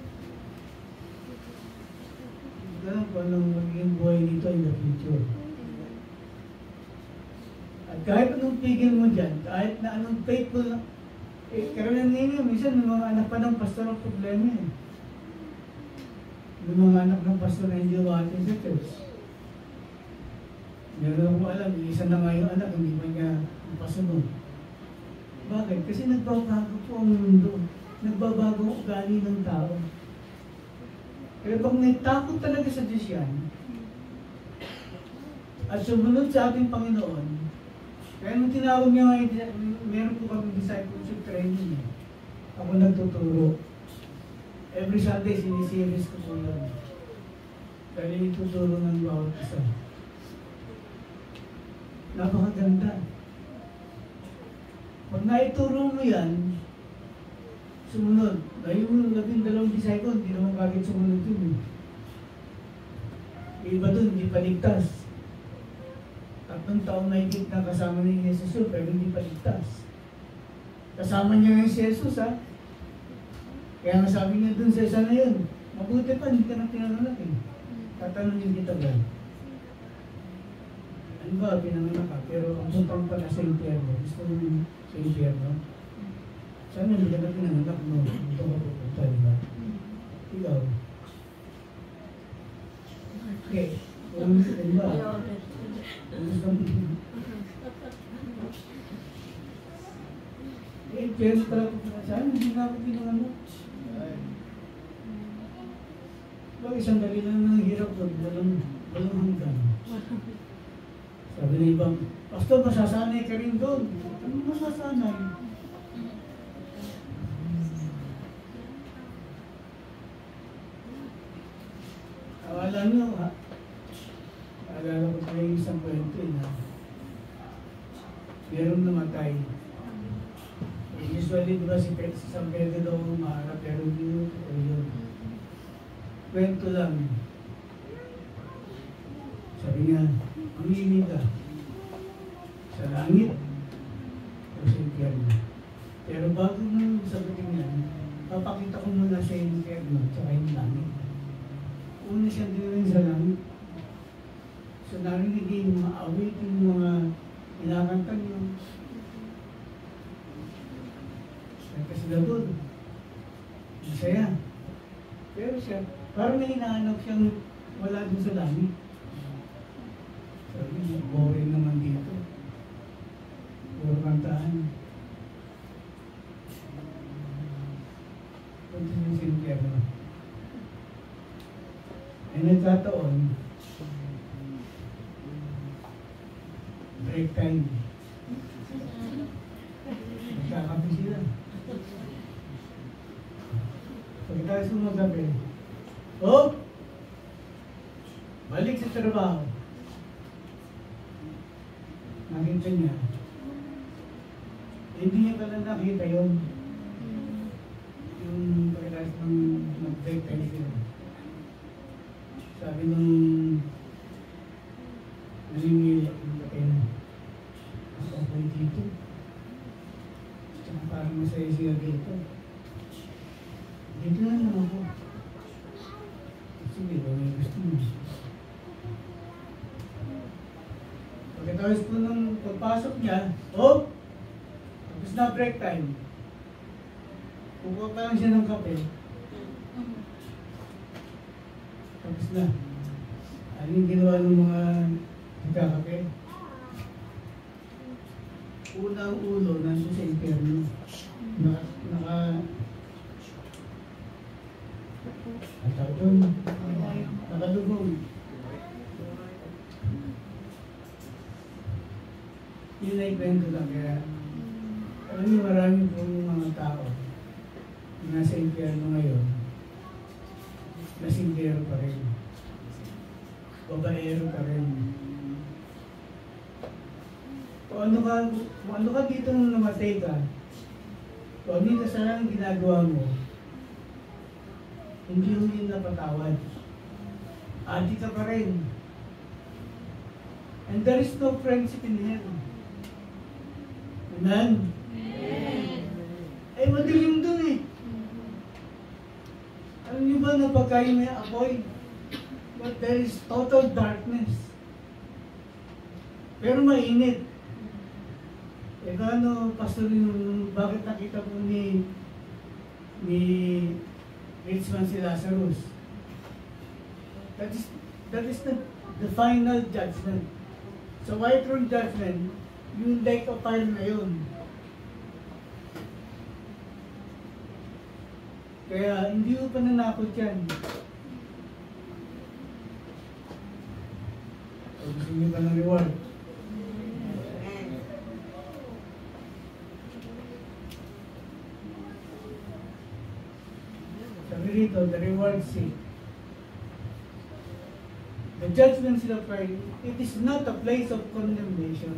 hindi alam ko anong magiging buhay dito in the future. At kahit anong pigil mo dyan, kahit na anong faithful na, karamihan ngayon, minsan ng mga anak pa ng pastor ang problema eh. Yung mga anak ng pastor na hindi umatin sa church. Meron akong alam, isa na nga yung anak, hindi pa niya pasunod. Bakit? Kasi nagbabago po ang mundo. Nagbabago ang ugali ng tao. Pero pag may takot talaga sa Diyos yan, at sumunod sa ating Panginoon, kaya nung tinawag niya ngayon, meron po kami discipleship training. Ako nagtuturo. Every Sunday, sinisiris ko po yun. Dahil ituturo ng bawat isa. Napakaganda. Pag naituro mo yan, sumunod. Dahil yung 12 disciple, hindi naman bakit sumunod yun. Iba dun, hindi paligtas. 3 taon na higit na kasama ni Jesus yun, pero hindi paligtas. Kasama niya ngayon si Jesus, ha? Kaya nga sabi niya dun sa isa na yun, mabuti pa, hindi ka na pinanganak eh. Tatanungin kita ba? Ano ba, pinanganak ka? Pero ang puntang pala sa impyerno, gusto mo sa impyerno? Sana hindi ka na pinanganak mo, ito ka pupunta, di ba? Ikaw. Okay. Di ba? Eh, pero pala saan, hindi na ako pinanganak. Bakit isang dali lang ng hirap doon, walang hanggan. Sabi na ibang, Pastor, masasanay ka rin doon. Ano masasanay? Akala nyo, ha? Akala ko tayo isang kwento na merong namatay. Usually, di ba si San Pedro daw umaharap, pero hindi yun. Kwento lang. Sabi niya, mamili ka sa langit o sa impyerno. Pero bago nang sabihin niya, papakita ko muna sa impyerno at saka yung langit. Una siya din sa langit. So narinig yung mga awit, yung mga inakanta niyo. Kasi na doon, masaya. Pero siya, parang may hinahanap siyang wala doon sa langit. Sabi niya, boring naman dito. Puro kantaan. Punta siya sa impyerno. Ay nagkataon, break time. Nagkakapi sila. Pagkatapos mo magabi, oh! Balik sa trabaho. Nakita niya. Hindi niya pala nakita yun. break time sila. Sabi nung nalimili, ako ako'y dito. Tsaka parang masaya siya dito. Dito na lang ako. Sige, may gusto mo. Pagkatapos po nung pagpasok niya, tapos na break time. Kukuha pa lang siya ng kape. Tapos na. Ano yung ginawa ng mga nagkakape? Unang ulo nandun sa impyerno. Nakadugong. Yun ay kwento lang. Kaya, alam niyo, marami pong mga tao na nasa impyerno ngayon, lasingero pa rin, babaero pa rin. Kung ano ka dito nung namatay ka, kung ano yung kasalanang ginagawa mo, hindi mo yun napatawad. Adi ka pa rin. And there is no friendship in heaven. Amen? Ay, madilim dun eh. Alam niyo ba na pagka may apoy, but there is total darkness. Pero mainit. Eh paano, Pastor, bakit nakita po ni rich man si Lazarus? That is the final judgment. Sa white throne judgment, yung lake of fire na yun. Kaya hindi ko pananakot yan. O gusto niyo pa ng reward? Sabi rito, the reward seat. The judgment seat of Christ, it is not a place of condemnation,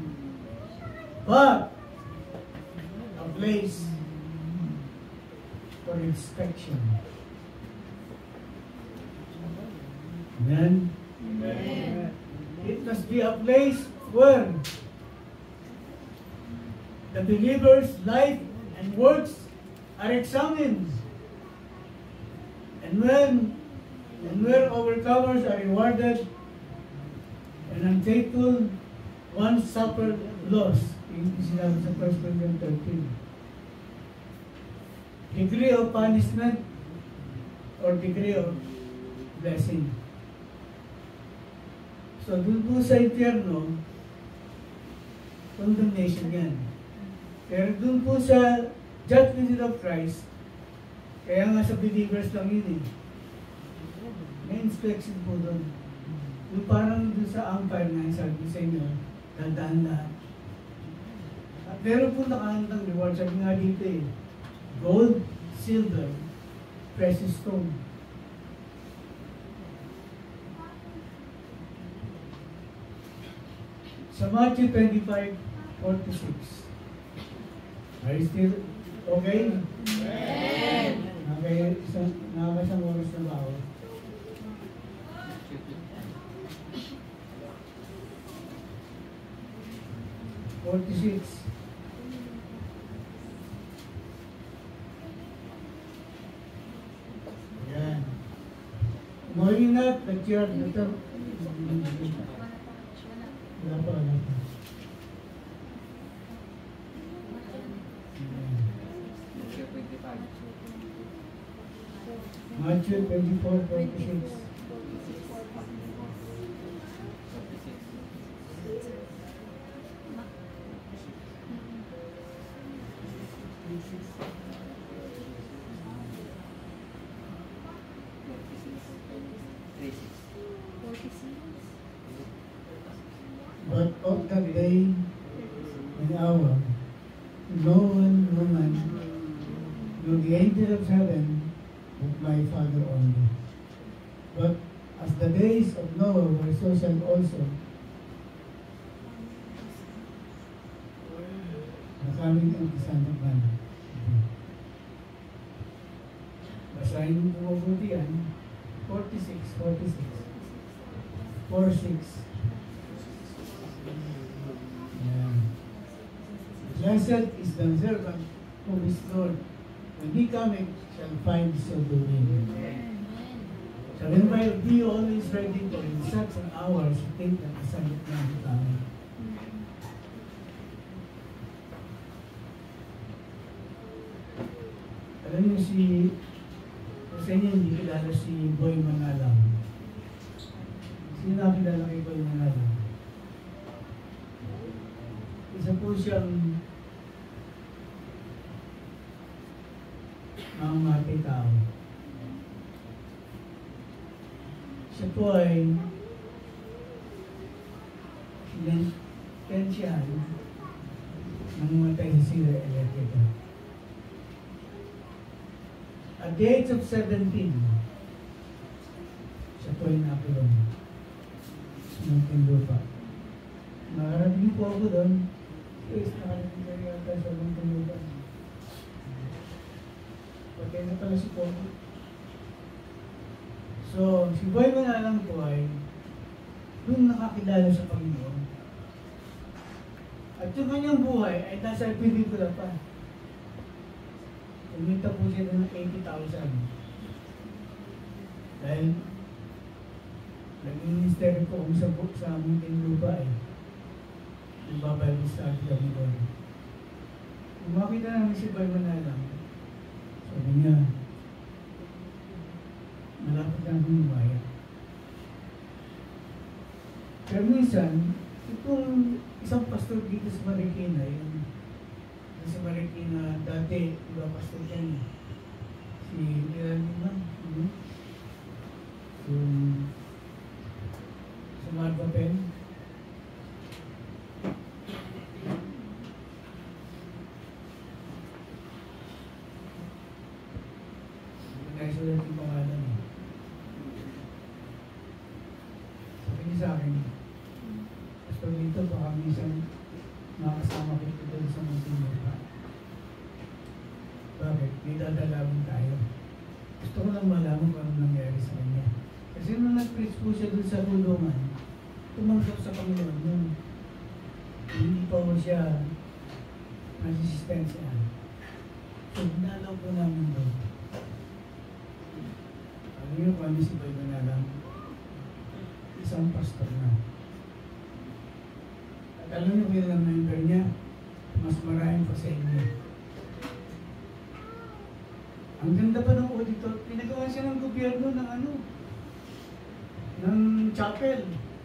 but a place for inspection. Amen? Amen. It must be a place where the believer's life and works are examined. And where overcomers are rewarded and unfaithful ones suffer loss. Yung sinabi sa 1 Corinthians 13. Degree of punishment or degree of blessing. So dun po sa impyerno, condemnation yan. Pero dun po sa judgment of Christ, kaya nga sa believers lang yun eh. May inspection po doon. Yung parang doon sa umpire na sabi sa inyo, dadaan lahat. At meron po nakahandang reward. Sabi nga dito eh, gold, silver, precious stone. Sa Matthew 25:46. Are you still okay? Amen. Nakakasang oras na ba ako? Yan. Knowing not that you are the term. Wala pa. Matthew 24:46. But of that day and hour, no one, nor the angel of heaven, but my Father only. But as the days of Noah were, so shall also the coming of the Son of Man. Basahin mo po mabuti yan. 46, 46. 46. Yan. Blessed is the servant whom his Lord, when he cometh, shall find so doing. So remember, be always ready for in such an hour to take the assignment ng kami. Alam niyo sa inyo hindi kilala si Boy Manalang. Sino nakilala kay Boy Manalang? Isa po siyang mamamatay tao. Siya po ay sinentensyahan nangumatay sa Sierra Electrica. At the age of 17, siya po ay nakulong sa munting lupa. Nakarating po ako doon. Yes, nakarating kayo yata sa munting lupa. Patay na pala si Pogo. So, si Boy Manalang po ay nung nakakilala sa Panginoon. At yung kanyang buhay ay nasa pelikula pa. Kumita po siya ng 80,000. Dahil nag-minister po kung sa munting lupa eh. Nagbabible study kami doon. Kung makita namin si Boy Manalang, sabi niya, malapit lang kong lumaya. Pero minsan, itong isang pastor dito sa Marikina, yung sa Marikina dati, iba pastor yan, si Ilan, yung sa Marbapen. Nagsulat yung pangalan eh. Sabi niya sa akin, pastor dito, baka minsan makasama ko doon sa munting lupa. Bakit? May dadalawin tayo. Gusto ko lang malaman kung ano nangyari sa kanya. Kasi nung nag-preach po siya doon sa kulungan, tumanggap sa Panginoon yun. Hindi pa mo siya resistensya. So, dinalaw po namin doon. Alam niyo kung ano si Boy Manalang? Isang pastor na. At alam niyo kung ang member niya, mas marami pa sa inyo. Ang ganda pa ng auditor. Pinagawa siya ng gobyerno ng ng chapel.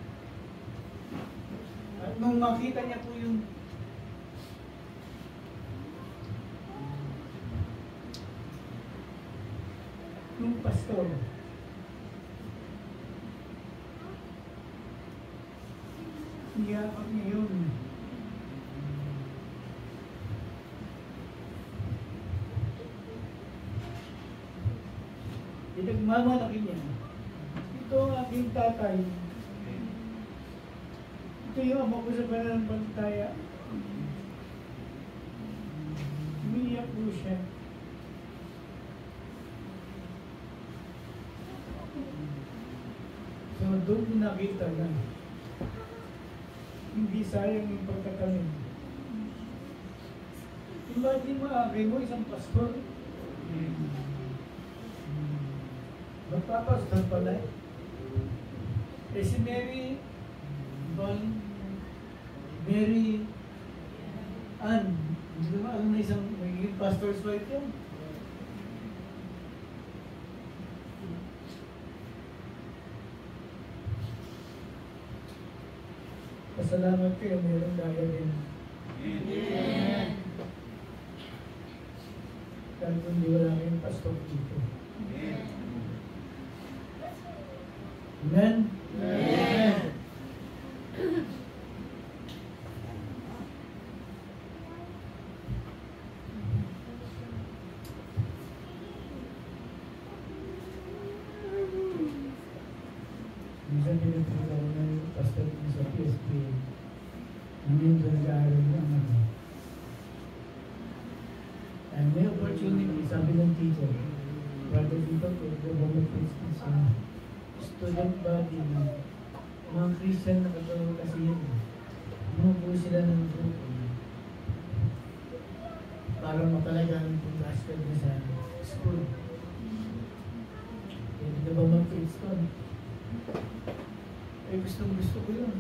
At nung makita niya po yung pastor, iyapak niya yun. Pinagmamalaki niya. Ito ang aking tatay. Ito yung ama ko sa pananampalataya. Umiiyak po siya. So doon ko nakita na hindi sayang yung pagkatanim. Imagine mo, mo isang pastor. Magpapastor pala eh. Si Mary Ann, hindi naman alam na isang magiging pastor's wife yan. Pasalamat kayo, meron daya din. Amen. Dahil kung di wala kayong pastor dito. Amen. Amen? Amen. Minsan pinagpapagawa ko na yung pastor ko sa PSP. Namin doon nag-aaral ng And may opportunity, sabi ng teacher, brother dito, Government Christian sa student body na mga Christian na katulong kasi yun. Bumubuo sila ng grupo para mapalagaan kung basket na sa school. Yung Government Christian. Eh gusto ko yun.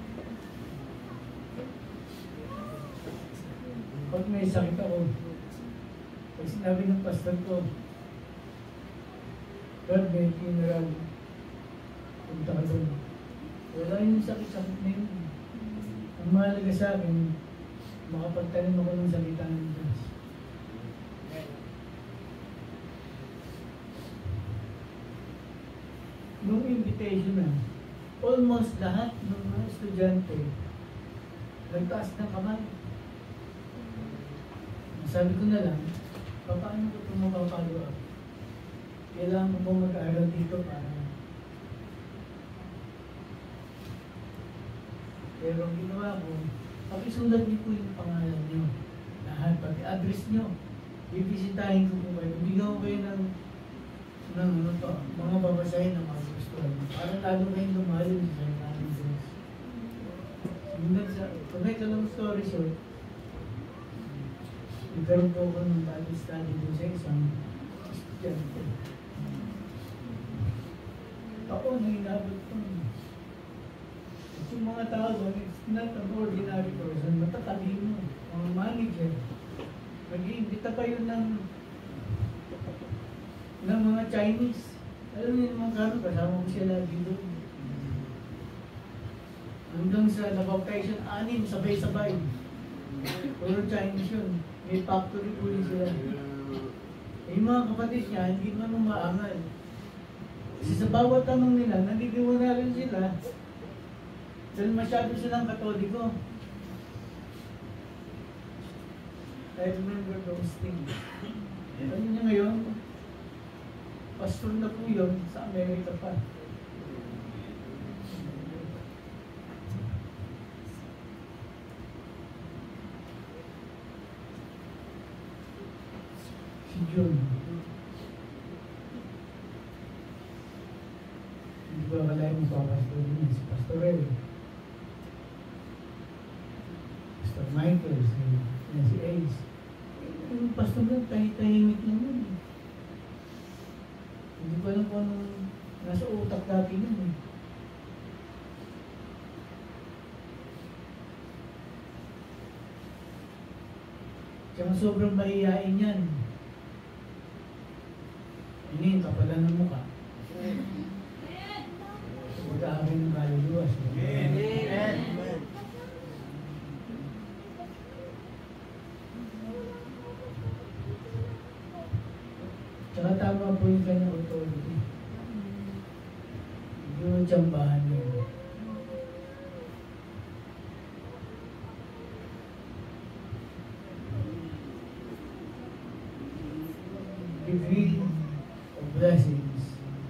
Pag may sakit ako, pag sinabi ng pastor ko, God, may funeral, punta ka doon. Wala yung sakit-sakit na yun. Ang mahalaga sa akin, makapagtanim ako ng salita ng Diyos. Nung invitation na, almost lahat ng mga estudyante nagtaas ng kamay. Sabi ko na lang, paano ko ito mapapalo up? Kailangan ko po mag-aaral dito para. Pero ang ginawa ko, pakisulat niyo po yung pangalan niyo. Lahat, pati address niyo. Bibisitahin ko po kayo. Bigyan ko kayo ng ano to, mga babasahin na mga gustuhan. Para lalo kayong lumalim sa salita ng Diyos. To make a long story short, nagkaroon po ako ng Bible study doon sa isang estudyante. Ako, nainabot ko. At yung mga tao doon, it's not an ordinary person, matatalino, mga manager. Nag-iimbita pa yun ng mga Chinese. Alam niyo naman kano, kasama ko sila dito. Hanggang sa nabaptization, 6, sabay-sabay. Puro Chinese yun. May factory po rin sila. Yung mga kapatid niya, hindi naman umaangal. Kasi sa bawat tanong nila, nandidiwala sila. Dahil masyado silang katoliko. I remember those things. Ano niya ngayon? Pastor na po yun sa Amerika pa. Si John. Hindi ba akalain mo pa pastor niya? Si Pastor Ray. Pastor Michael. Si Ace. Yung pastor na tahimik lang yun. Hindi ko alam kung anong nasa utak dati yun eh. Tsaka sobrang mahihain yan. Hindi, kapalan ng mukha. Mag-aawin ng kaluluwas. Amen. Tsaka tama po yung kanyang authority. Hindi mo tsambahan yun. Degree of blessings.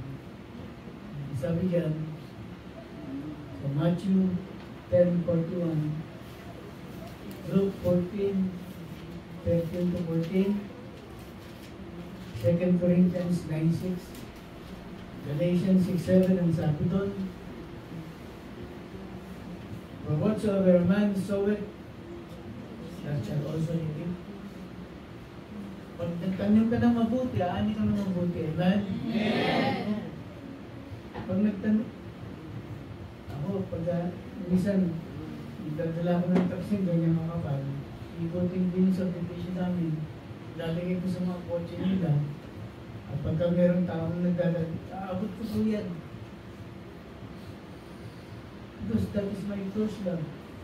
Sabi dyan, sa Matthew 10:41, Luke 14:13-14, 2 Corinthians 9:6, Galatians 6:7, ang sabi doon, for whatsoever a man soweth, that shall also he reap. Pag nagtanim ka ng mabuti, aani ka ng mabuti. Amen? Amen. Pag nagtanim, ako, minsan, nagdadala ko ng taksin, ganyan makapal, ikotin din sa subdivision namin, lalagay ko sa mga kotse nila, at pagka mayroong taong nagdadala, aabot ko po yan. Because that is my close love.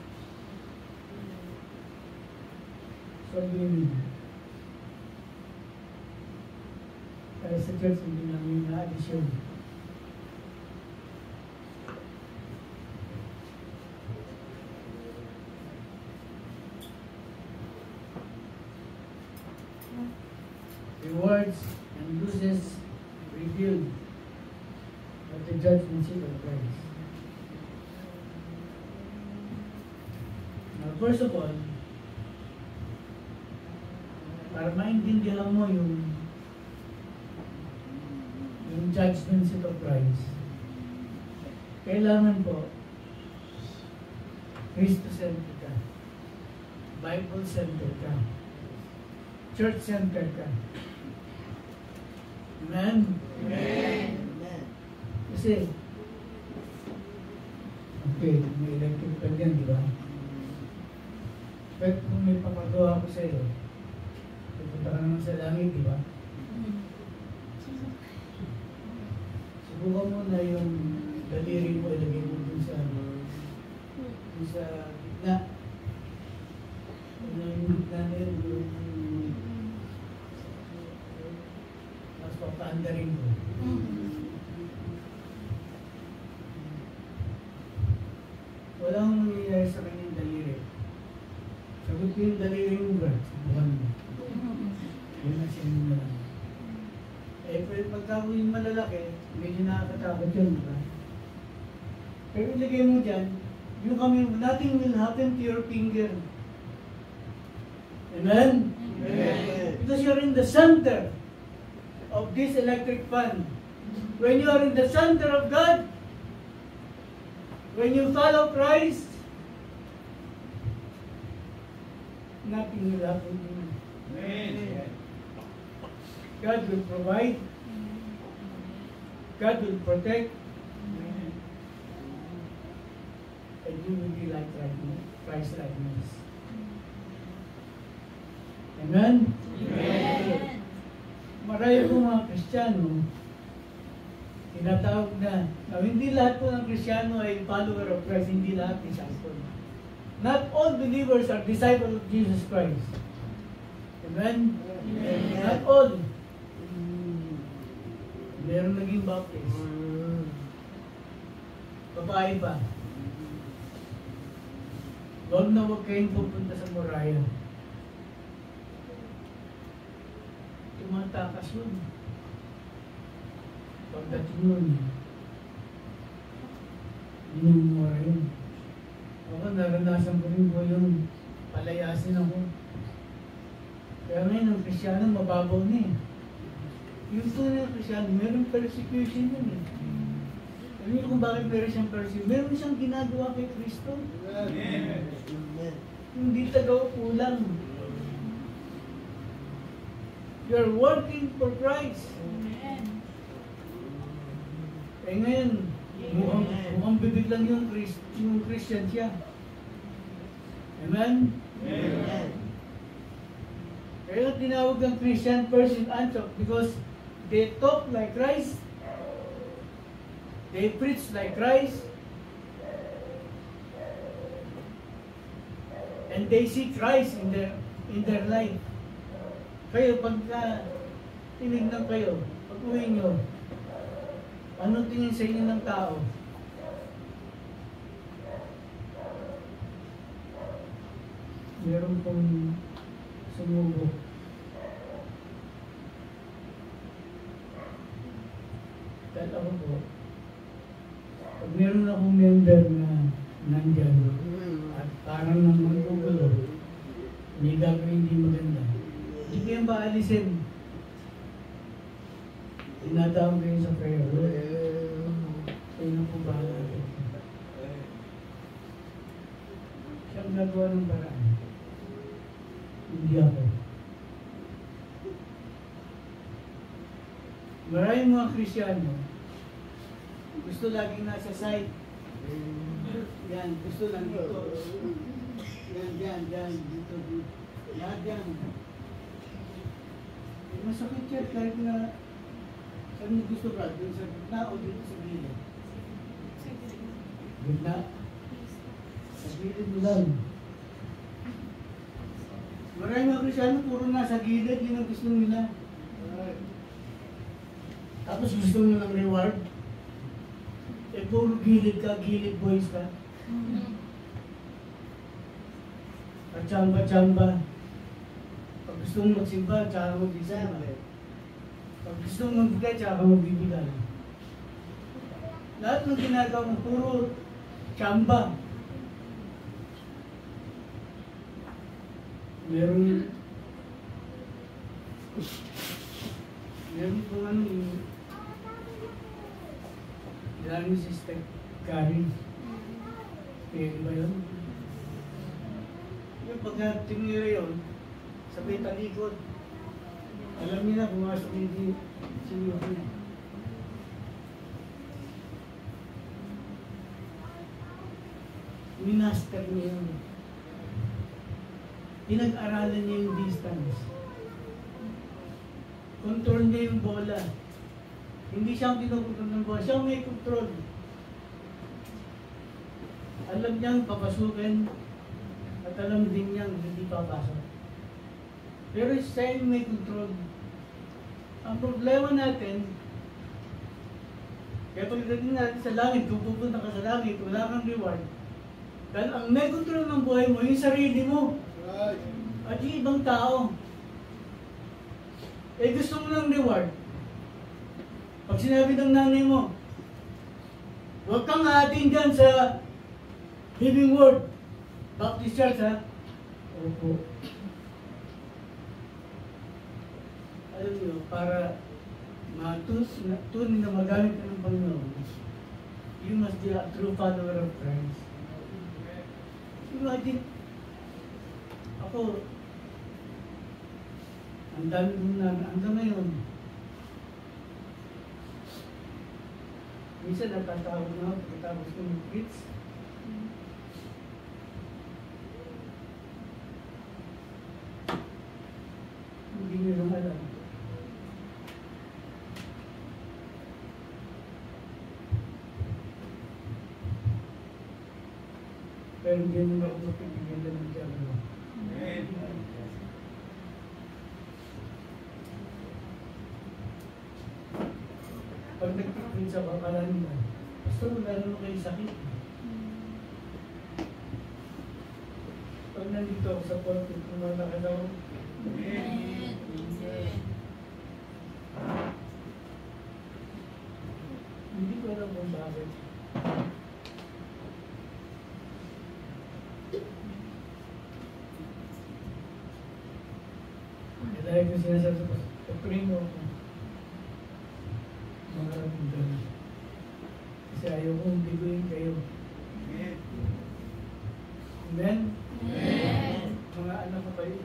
So, yun. Kaya sa church, hindi namin na-addition. Rewards and losses revealed at the judgment seat of Christ. Now, first of all, para maintindihan mo yung judgment seat of Christ, kailangan po, Christo-centered ka, Bible-centered ka, church-centered ka. Amen? Amen. Kasi, okay, may electric pan yan, di ba? Pero kung may papagawa ko sa'yo, pupunta ka naman sa langit, di ba? Subukan mo na yung daliri mo, ilagay mo dun sa gitna. Yung gitna na yun, mas papaanda rin mo. Walang nangyayari sa kanyang daliri. Sagot ko yung daliri mo, Brad. Subukan mo. Yun na siya mo lang. Pero pagka yung malalaki, medyo nakakatakot yun, diba? Pero ilagay mo dyan, yung kami, nothing will happen to your finger. Amen? Amen. Because you're in the center of this electric fan. When you are in the center of God, when you follow Christ, nothing will happen to you. Amen. God will provide. God will protect. And you will be like Christ likeness. Amen? Amen. Marami po mga Kristiyano, tinatawag na, hindi lahat po ng Kristiyano ay follower of Christ, hindi lahat disciple. Not all believers are disciples of Jesus Christ. Amen? Amen. Not all. Meron naging baptist. Babae pa. Huwag na huwag kayong pupunta sa Moriah. Tumatakas yun. Pagdating nun, minumura yun. Ako, naranasan ko rin po yung palayasin ako. Kaya ngayon, ang Krisyano, mababaw na eh. Yung tunay ng Krisyano, meron persecution yun eh. Alam niyo kung bakit meron siyang persecution? Meron siyang ginagawa kay Kristo. Amen. Hindi tagaupulang. You're working for Christ. Eh ngayon, mukhang bibig lang yung Christian siya. Amen? Amen. Kaya tinawag ng Christian first in Antioch because they talk like Christ, they preach like Christ, and they see Christ in their life. Kayo, pagka tinignan kayo, pag uwi nyo, ano tingin sa inyo ng tao? Meron pong sumubok. Dahil ako po, pag meron akong member na nandyan at parang naman gugulo, may gagawin hindi maganda, hindi ko yung paalisin. Tinatawag kayo sa prayer. Kayo na po bahala natin. Siyang gagawa ng paraan. Hindi ako. Maraming mga Kristiyano, gusto laging nasa side. Yan, gusto lang dito. Yan, dito. Lahat yan. Masakit yan kahit na saan mo gusto ba? Doon sa gitna o dito sa gilid? Gitna. Sa gilid mo lang. Maraming mga Kristiyano puro nasa gilid, yun ang gusto nila. Tapos gusto mo ng reward. Eh puro gilid ka, gilid boys ka. Pachamba-chamba. Pag gusto mo magsimba, tsaka magsimba. Pag gusto mo magbigay, tsaka magbibigay. Lahat ng ginagawa mo, puro chamba. Meron kung ano Kailangan yung sister Karen. Kaya ba yun? Yung pagka tinira yun, sabay talikod. Alam niya na pumasok hindi si Yuki. Minaster niya yun. Pinag-aralan niya yung distance. Control niya yung bola. Hindi siya ang kinukontrol ng bola. Siya ang may control. Alam niyang papasukin at alam din niyang hindi papasok. Pero siya yung may control. Ang problema natin, kaya pagdating natin sa langit, kung pupunta ka sa langit, wala kang reward. Dahil ang may control ng buhay mo, yung sarili mo. At yung ibang tao. Eh gusto mo ng reward. Pag sinabi ng nanay mo, huwag kang aatin dyan sa Living Word Baptist Church, ha? Opo. Alam niyo, para tunay na magamit ng Panginoon, you must be a true follower of Christ. Imagine, ako, ang dami kong hanggang ngayon, minsan natatawag na ako pagkatapos ko ng preach. Hindi nyo lang alam. Pero hindi nyo ako mapipigyan na ng Diablo. Pag nagpipin sa bakalan nila, basta wala naman kayo sakit. Pag nandito ako sa pulpit, kumalakad ako. Amen. Hindi ko alam kung bakit. Dahil ko sinasabi ko, pag-pray mo ako. Mga kapitol. Kasi ayaw kong biguin kayo. Amen? Amen. Mga anak ko kayo.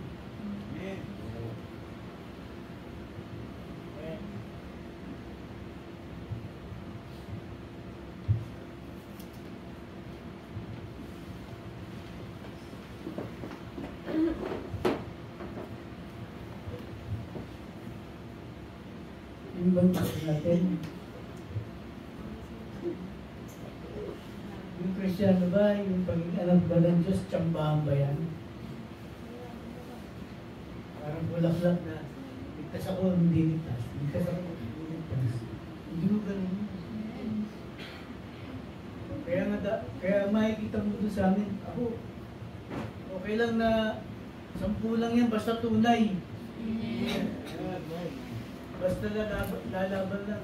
Yung bang natin? Yung Kristiyano ba, yung pagiging anak ba ng Diyos, tsambahan ba yan? Parang bulaklak na, ligtas ako, hindi ligtas. Ligtas ako, hindi ligtas. Hindi mo ganun. Kaya makikita mo doon sa amin, ako, okay lang na 10 lang yan, basta tunay. Basta lalaban lang.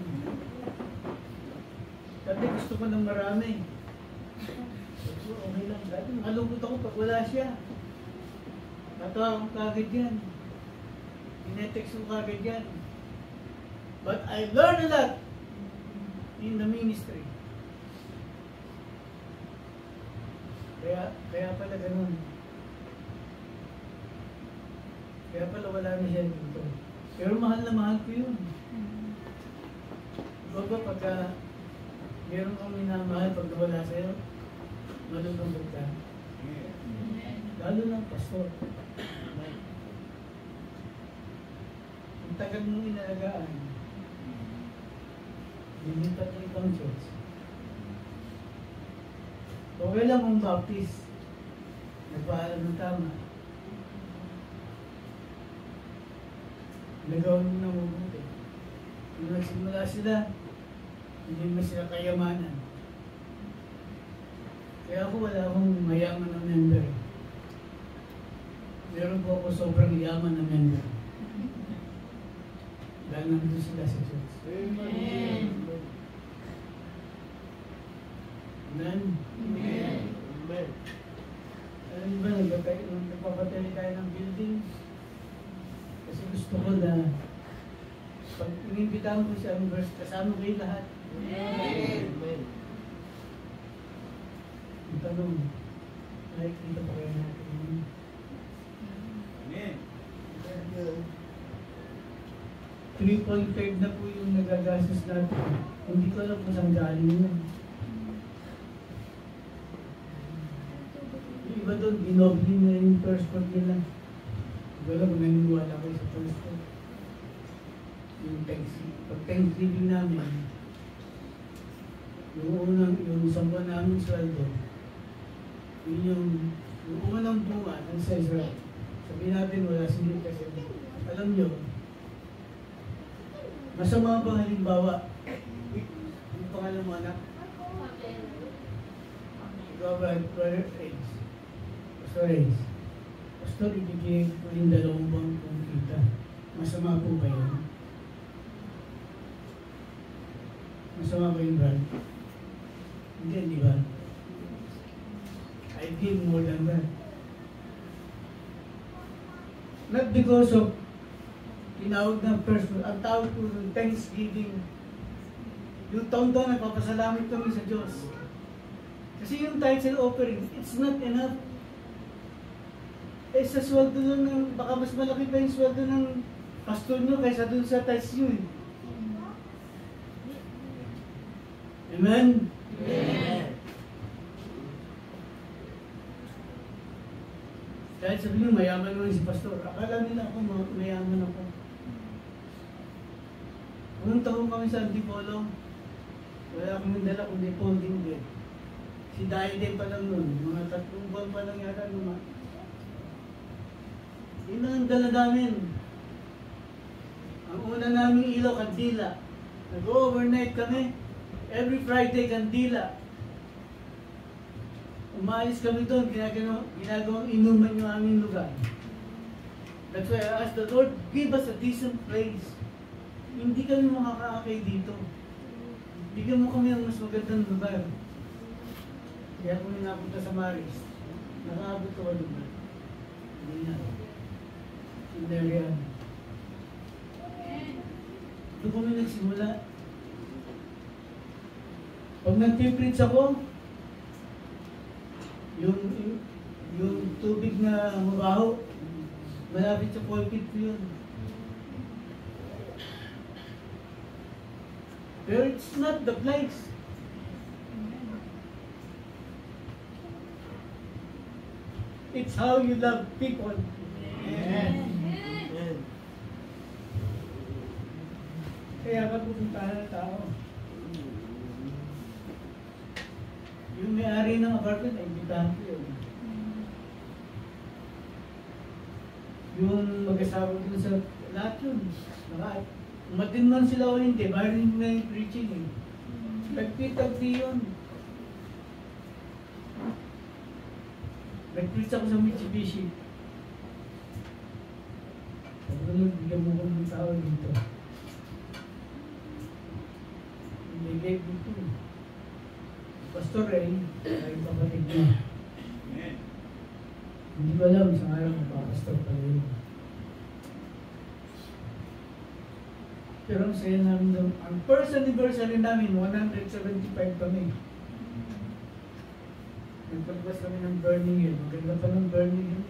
Dati gusto ko ng marami. So, okay lang. Dati malungkot ako pag wala siya. Natawa ko kagad yan. Tinetext ko kagad yan. But I learned a lot in the ministry. Kaya pala ganun. Kaya pala wala na siya dito. Pero mahal na mahal ko yun. Baga pagka meron kang minamahal pag nawala sa'yo, malulungkot ka. Lalo ng pastor. Ang tagal mong inalagaan, lilipat ng ibang church. Okay lang kung Baptist, nagpaalam ng tama. Nagawa mo na mabuti. Nung nagsimula sila, hindi mo sila kayamanan. Kaya ako wala akong mayaman na member. Meron po ako sobrang yaman na member. Dahil nandun sila sa church. Amen. Amen. Amen. Alam ba, nagpapatay tayo ng building. Kasi gusto ko na pag inimbitahan ko sa anniversary, kasama kayo lahat. Amen. Ang tanong, nakikita pa kaya natin yun? Amen. 3.5 na po yung nagagastos natin. Hindi ko alam kung saan galing yun. Yung iba doon, ginobli na yung first court nila. Hindi ko alam kung naniniwala kayo sa first court. Yung pag-Thanksgiving namin, yung isang buwan namin sweldo, yung unang bunga ng sa Israel. Sabihin natin wala sila kasi alam nyo, masama bang halimbawa, yung pangalan mo anak? Ikaw ba, Brother Reyes? Pastor Reyes? Pastor, ibigay ko yung 2 buwang kong kita. Masama po ba yun? Masama ba yun, Brad? Hindi, di ba? I give more than that. Not because of tinawag ng person, ang tawag ko ng Thanksgiving. Yung taon-taon nagpapasalamat kami sa Diyos. Kasi yung title offering, it's not enough. Eh sa sweldo nun, baka mas malaki pa yung sweldo ng pastor nyo kaysa dun sa tithes nyo eh. Amen? Amen. Dahil sabi nyo, mayaman naman si pastor. Akala nila ako, mayaman ako. Unang taon kami sa Antipolo, wala kaming dala kundi folding bed. Si Daide pa lang nun, mga 3 buwan pa lang yata naman. Yun lang ang dala namin. Ang una naming ilaw, kandila. Nag-overnight kami. Every Friday, kandila. Umalis kami doon, ginagawang inuman yung aming lugar. That's why I asked the Lord, give us a decent place. Hindi kami makakaakay dito. Bigyan mo kami ng mas magandang lugar. Kaya kung napunta sa Maris, nakaabot ko ang lugar. Hindi na. Sindarian. Doon kami nagsimula. Pag nag-preach ako, yung tubig na mabaho, malapit sa pulpit ko yun. Pero it's not the place. It's how you love people. Amen. Amen. Kaya ka pupuntahan ng tao. Yung may-ari ng apartment, ay imbitahan ko yun. Yung mag-asawa dun sa lahat yun. Umatin man sila o hindi, bayarin na yung preaching eh. Tagpi-tagpi yun. Nag-preach ako sa Mitsubishi. Pagulog, bigyan mo kong ng tao dito. Ibigay dito. Pastor Ray, ay kapatid niya. Amen. Hindi ko alam sa araw magpapastor pa rin. Pero ang saya namin doon, ang first anniversary namin, 175 kami. Nagpalabas kami ng Burning Hill. Maganda pa ng Burning Hill.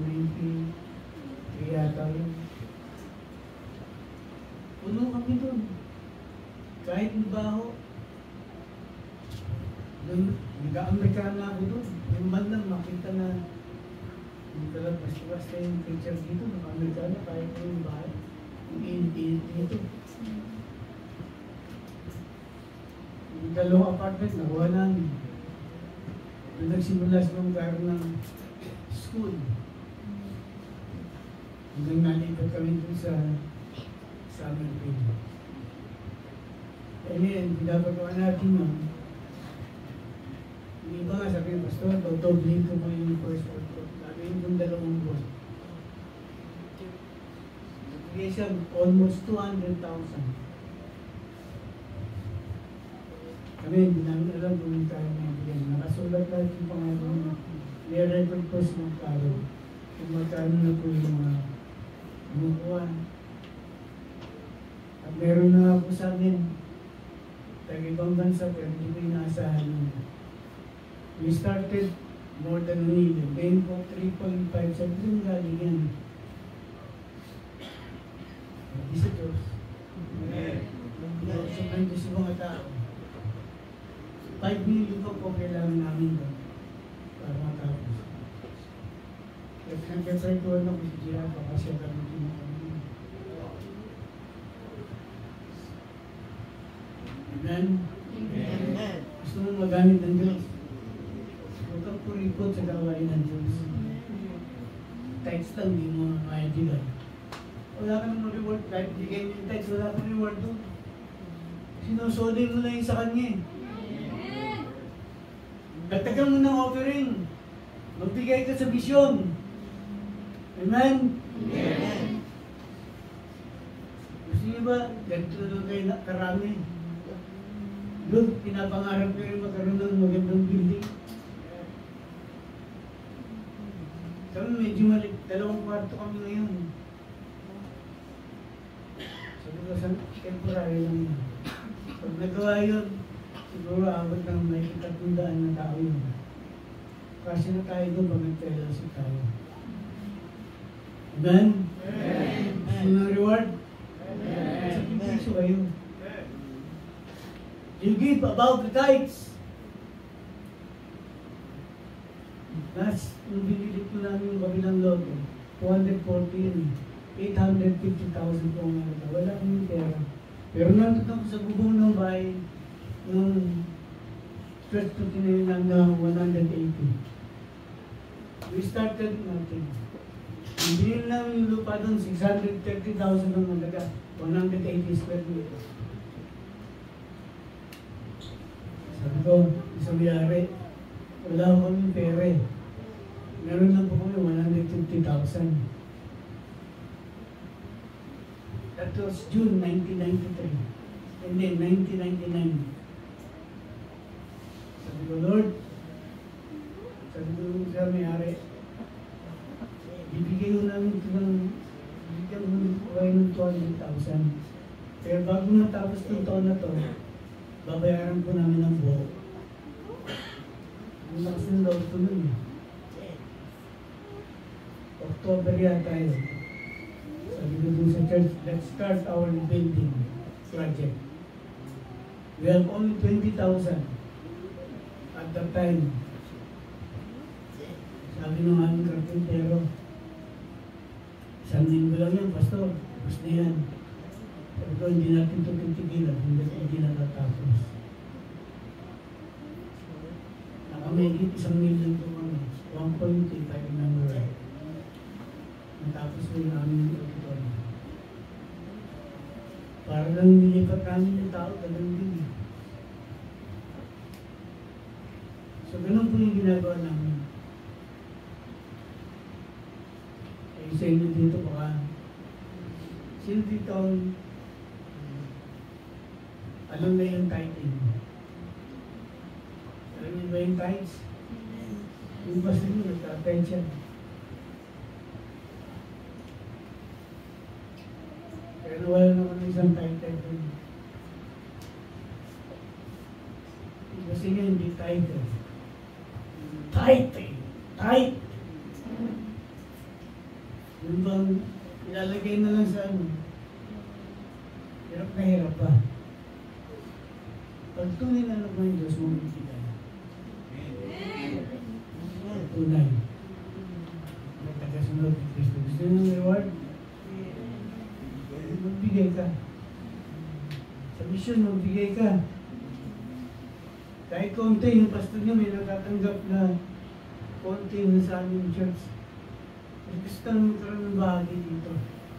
1993 yata yun. Puno kami doon. Kahit mabaho. Nag-Amerikana ako doon. Yung man lang makita na hindi pala basta yung picture dito. Nag-Amerikana kahit yung bahay. Yung init-init dito. Yung 2 apartment, nakuha namin. Nung nagsimula sa lugar ng school. Hanggang nalipat kami dun sa summer grade. And then, pinapagawa natin yun. Yung iba nga sabi ng pastor, doubling ko mo yung first world ko. Gagawin kong 2 buwan. Nagbigay siya almost 200,000. Kami, hindi namin alam kung kaya mabigyan. Nakasulat lahat yung pangalan. May record post ng karo. Kung magkano na po yung mga kumukuha. At meron na po sa amin Taga-ibang bansa pero hindi ko inaasahan nun. We started more than 1 million. Ngayon po 3.5. Sabi ko yung galing yan. Hindi sa Diyos. Sobrang Diyos yung mga tao. 5 million po kailangan namin doon para matapos. Kaya pinag-try ko na si Giraffa kasi kami tinatawag. Amen? Amen. Gusto mong magamit ng Diyos. Huwag kang purikot sa gawain ng Diyos. Text lang, di mo maibigay. Wala ka namang reward. Kahit bigay mo yung text, wala kang reward doon. Sinusodin mo lang yung sa Kanya. Dagdagan mo ng offering. Magbigay ka sa bisyon. Amen? Amen. Gusto niyo ba? Ganito doon kayo karami. Doon, pinapangarap kayo magkaroon ng magandang building. Kami medyo malik. 2 kwarto kami ngayon. Sabi ko, temporary lang yun. Pag nagawa yun, siguro abot ng may 300 na tao yun. Kasi na tayo doon pag nag-fellowship tayo. Amen? Amen. Gusto ng reward? Amen. Sa piso kayo. You give about the tithes. Last, nung binili ko namin yung kabilang loto, 240 yun. 850,000 po ang mga. Wala akong pera. Pero nandun ako sa bubong ng bahay, nung stretch ko tinayin na 180. We started nothing. Hindi namin yung lupa doon, 630,000 ang malaga, 180 square meter. Sabi ko, isang yari, wala ko kami pera eh. Meron lang po kami 150,000. That was June 1993. And then 1999. Sabi ko, Lord, sabi ko sa may-ari, bibigay ko namin ito ng, bibigyan ko kayo ng 200,000. Pero bago natapos ng taon na to, babayaran ko namin ng buo. Ang lakas ng loob ko nun eh. October yata yun. Sabi ko dun sa church, let's start our building project. We have only 20,000 at that time. Sabi ng aming karpintero, isang linggo lang yan, pastor, tapos na yan. Sabi ko, hindi natin ito titigilan, hindi natatapos. Nakamigit 1 million po kami, 1.8, I remember right. Natapos ko yung aming auditorium. Para lang nilipat namin yung tao, ganun din. So, ganun po yung ginagawa namin. Eh, sa inyo dito baka, sino dito ang alam na yung tithing? Alam niyo ba yung tithes? Yung basta nyo, nagka-attention. Pero wala naman isang title doon. Kasi nga hindi title. Tithing. Tithe. Yung bang ilalagay na lang sa ano. Hirap na hirap pa. Pag tunay na lang yung Diyos mo bibigay. Tunay. Nagtagasunod ni Kristo. Gusto nyo ng reward? Magbigay ka. Sa mission, magbigay ka. Kahit konti, yung pastor niya may natatanggap na konti na sa aming church. Gusto nang magkaroon ng bahagi dito.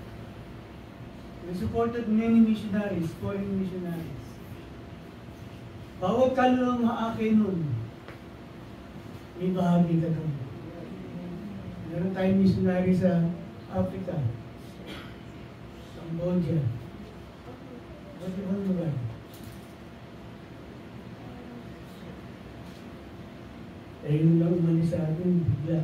We supported many missionaries, foreign missionaries. Bawat kaluluwang maakin nun, may bahagi ka doon. Meron tayong missionary sa Africa. Cambodia. Ba't ibang lugar? Eh, yun lang umalis sa atin, bigla.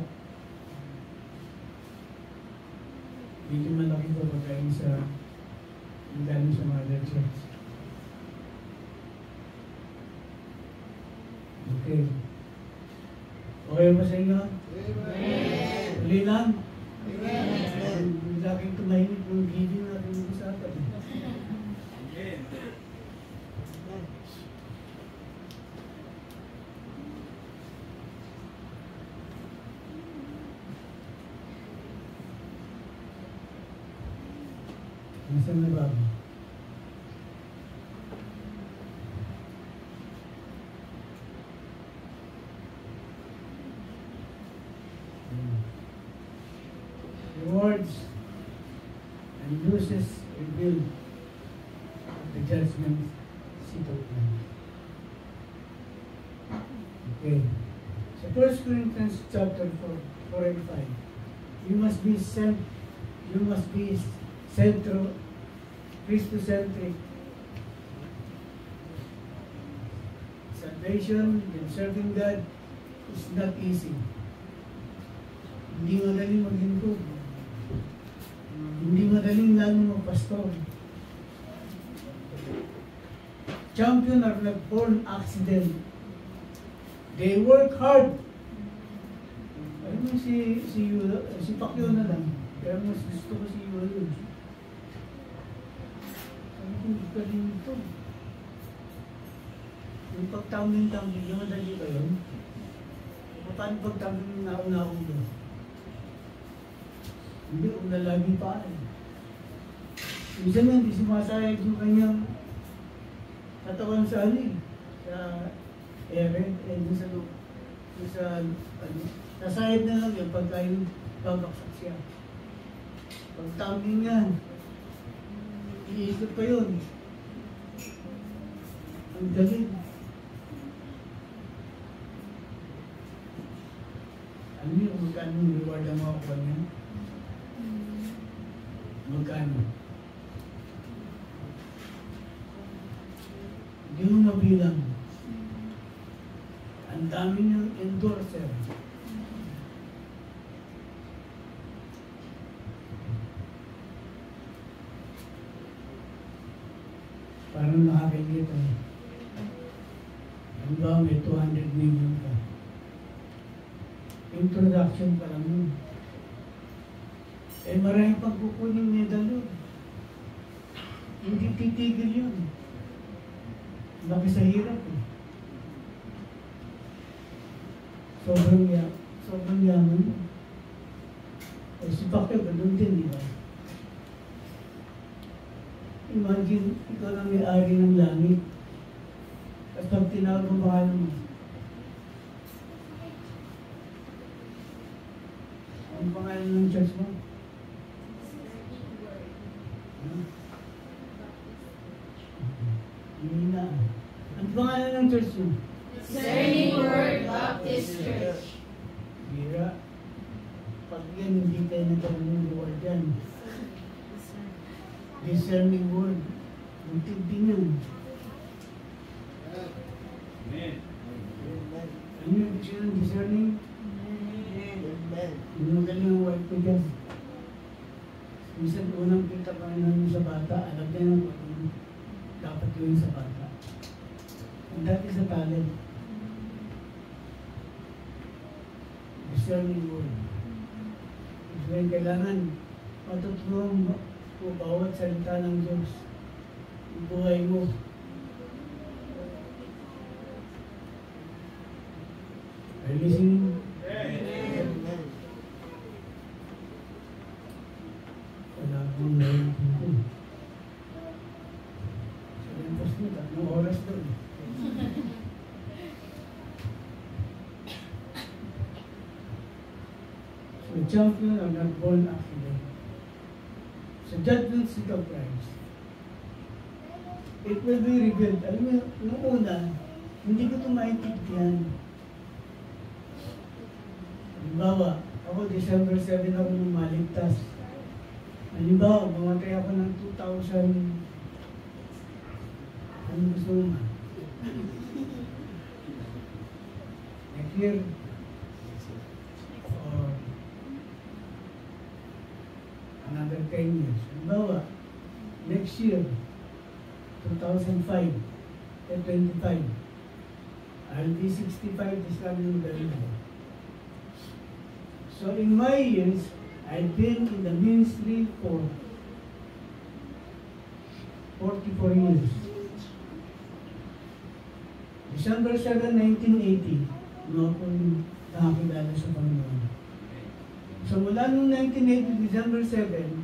Medyo malaki po pagkain sa galing sa Mother Church. Okay. Okay ba sa inyo? Amen. Uli lang. Amen. Laging tumahimik ng giving natin ng usapan. Nasaan na ba? Rewards and losses revealed at the judgment seat of Christ. Okay. So 1 Corinthians chapter 4 and 5. You must be central, Christocentric. Salvation and serving God is not easy. Hindi madaling maglingkod. Hindi madaling lalo magpastor. Champion are not born accident. They work hard. Alam mo si Pacquiao na lang. Kaya mas gusto ko si Yulo yun. Sabi ko, galing ito. Yung pagtambling-tambling, yung madali ba yun? Paano pagtambling nauna akong doon? Hindi, ulalagi pa rin. Minsan nga, hindi sumasayag yung kanyang katawan sa sa ere, dun sa loob. Nasayad na lang yun pagka yung babaksak siya. Pagtambling yan, iikot pa yun. Ang galing. Alam niyo kung magkano yung reward ang makakuha niya? Magkano? Hindi mo mabilang. Ang dami niyang endorser. Parang nakakikita. Ang ba may 200 million ka. Introduction pa lang yun. Eh maraming pagkukuning medal yun. Hindi titigil yun. Laki sa hirap eh. Sobrang yaman. Eh si Pacquiao ganun din, di ba? Imagine, ikaw lang may-ari ng langit. At pag tinawag ang pangalan mo, ang pangalan ng church mo? Hindi na. Ang pangalan ng church mo? Discerning Word Baptist Church. Bira. Pag yan, hindi tayo nagkaroon ng reward yan. Discerning Word. Magtindi nyo. Ano yung gusto ng discerning? Yung magaling ang wife ko dyan. Minsan unang kita pa rin sa bata, alam niya na kung dapat gawin sa bata. Ang dati sa talent. Discerning Word. Kaya kailangan matutunan mo bawat salita ng Diyos. Yung buhay mo. Are you listening? Wala akong naiintindihan. So, yung post mo, tatlong oras doon. So, champion are not born accident. Sa judgment seat of Christ, it will be revealed. Alam mo, noong una, hindi ko ito maintindihan. Halimbawa, ako December 7 ako nung maligtas. Halimbawa, mamatay ako ng 2,000. Ano gusto mo man? Next year, or another 10 years. Halimbawa, next year, 2005, 25. I'll be 65 this coming November. So in my years, I've been in the ministry for 44 years. December 7, 1980, no akong nakakilala sa Panginoon. So mula noong 1980, December 7,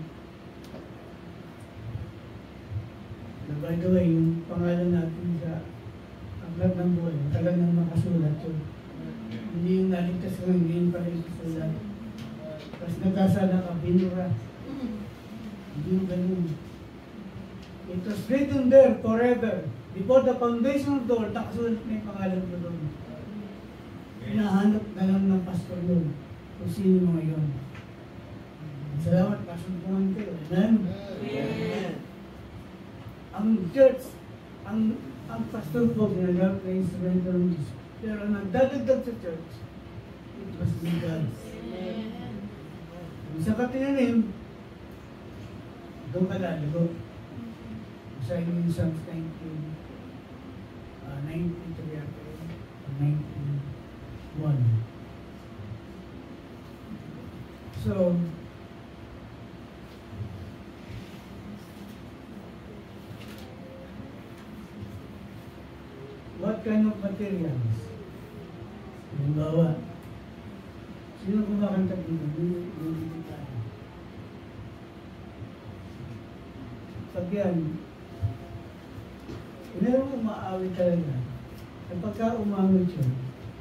na by the way, yung pangalan natin sa aklat ng buhay, talagang makasulat yun. Hindi yung naligtas ko, hindi yung pala isusulat. Tapos nagkasala ka, binura. Hindi yung ganun. It was written there forever. Before the foundation of the world, nakasulat na yung pangalan ko doon. Hinahanap na lang ng pastor yun kung sino mo ngayon. Salamat, kasuntungan kayo. Amen? Amen. Ang church, ang pastor po, ginagamit na instrumental ng Diyos. Pero nagdadagdag sa church, it must be God. Sa katinanim, doon ka lalago. Sa inyo yung Psalms 93 ako, 91. So, what kind of materials? Halimbawa, sino kumakanta dito? Hindi tayo. Pag yan, meron kong maawit talaga. Kapag ka umawit yun,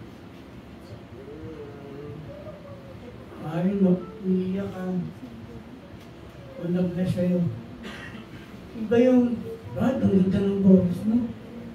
maaaring mag-iiyak ka o nag-bless sa'yo. Iba yung, ang ganda ng boses mo.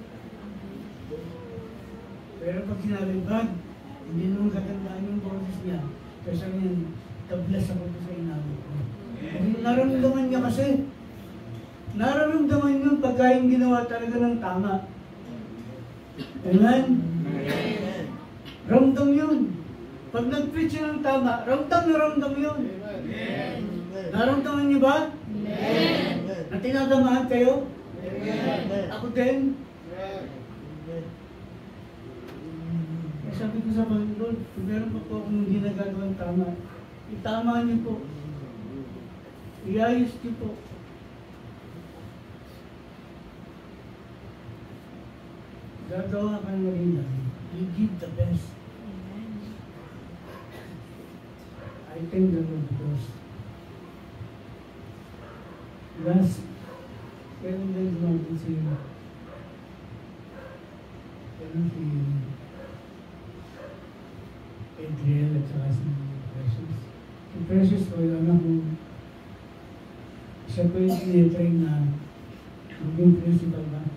Pero pag sinabi, God, hindi naman katandaan yung boses niya. Pero sabi niya, nag-bless ako sa inawit ko. Nararamdaman niya kasi. Nararamdaman yun pagka yung ginawa talaga ng tama. Amen? Amen. Ramdam yun. Pag nag-preach yun ng tama, ramdam na ramdam yun. Amen. Naramdaman niyo ba? Amen. Na tinatamaan kayo? Amen. Ako din. Kaya sabi ko sa Panginoon, kung meron pa po akong hindi nagagawang tama, itama niyo po. Iayos niyo po. Gagawa ka ng marina. You give the best. I thank the Lord because last kailan din natin si Adriel at saka si Precious. Si Precious ko yung anak ko, siya po yung tinitrain na maging principal ba?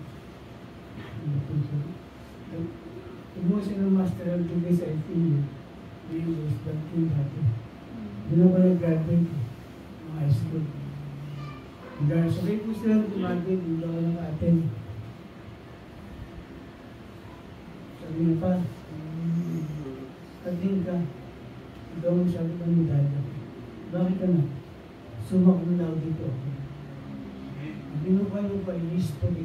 Kumuha siya ng master of degree sa FEU. He was that thing dati. Hindi na ko nag-graduate ng high school. So kayo po sila nag-graduate, hindi ako naka-attend. Sabi niya pa, kating ka. Ikaw mo sabi ko ni Dada. Bakit ka na? Sumak mo na dito ako. Binuka niyo pa, history.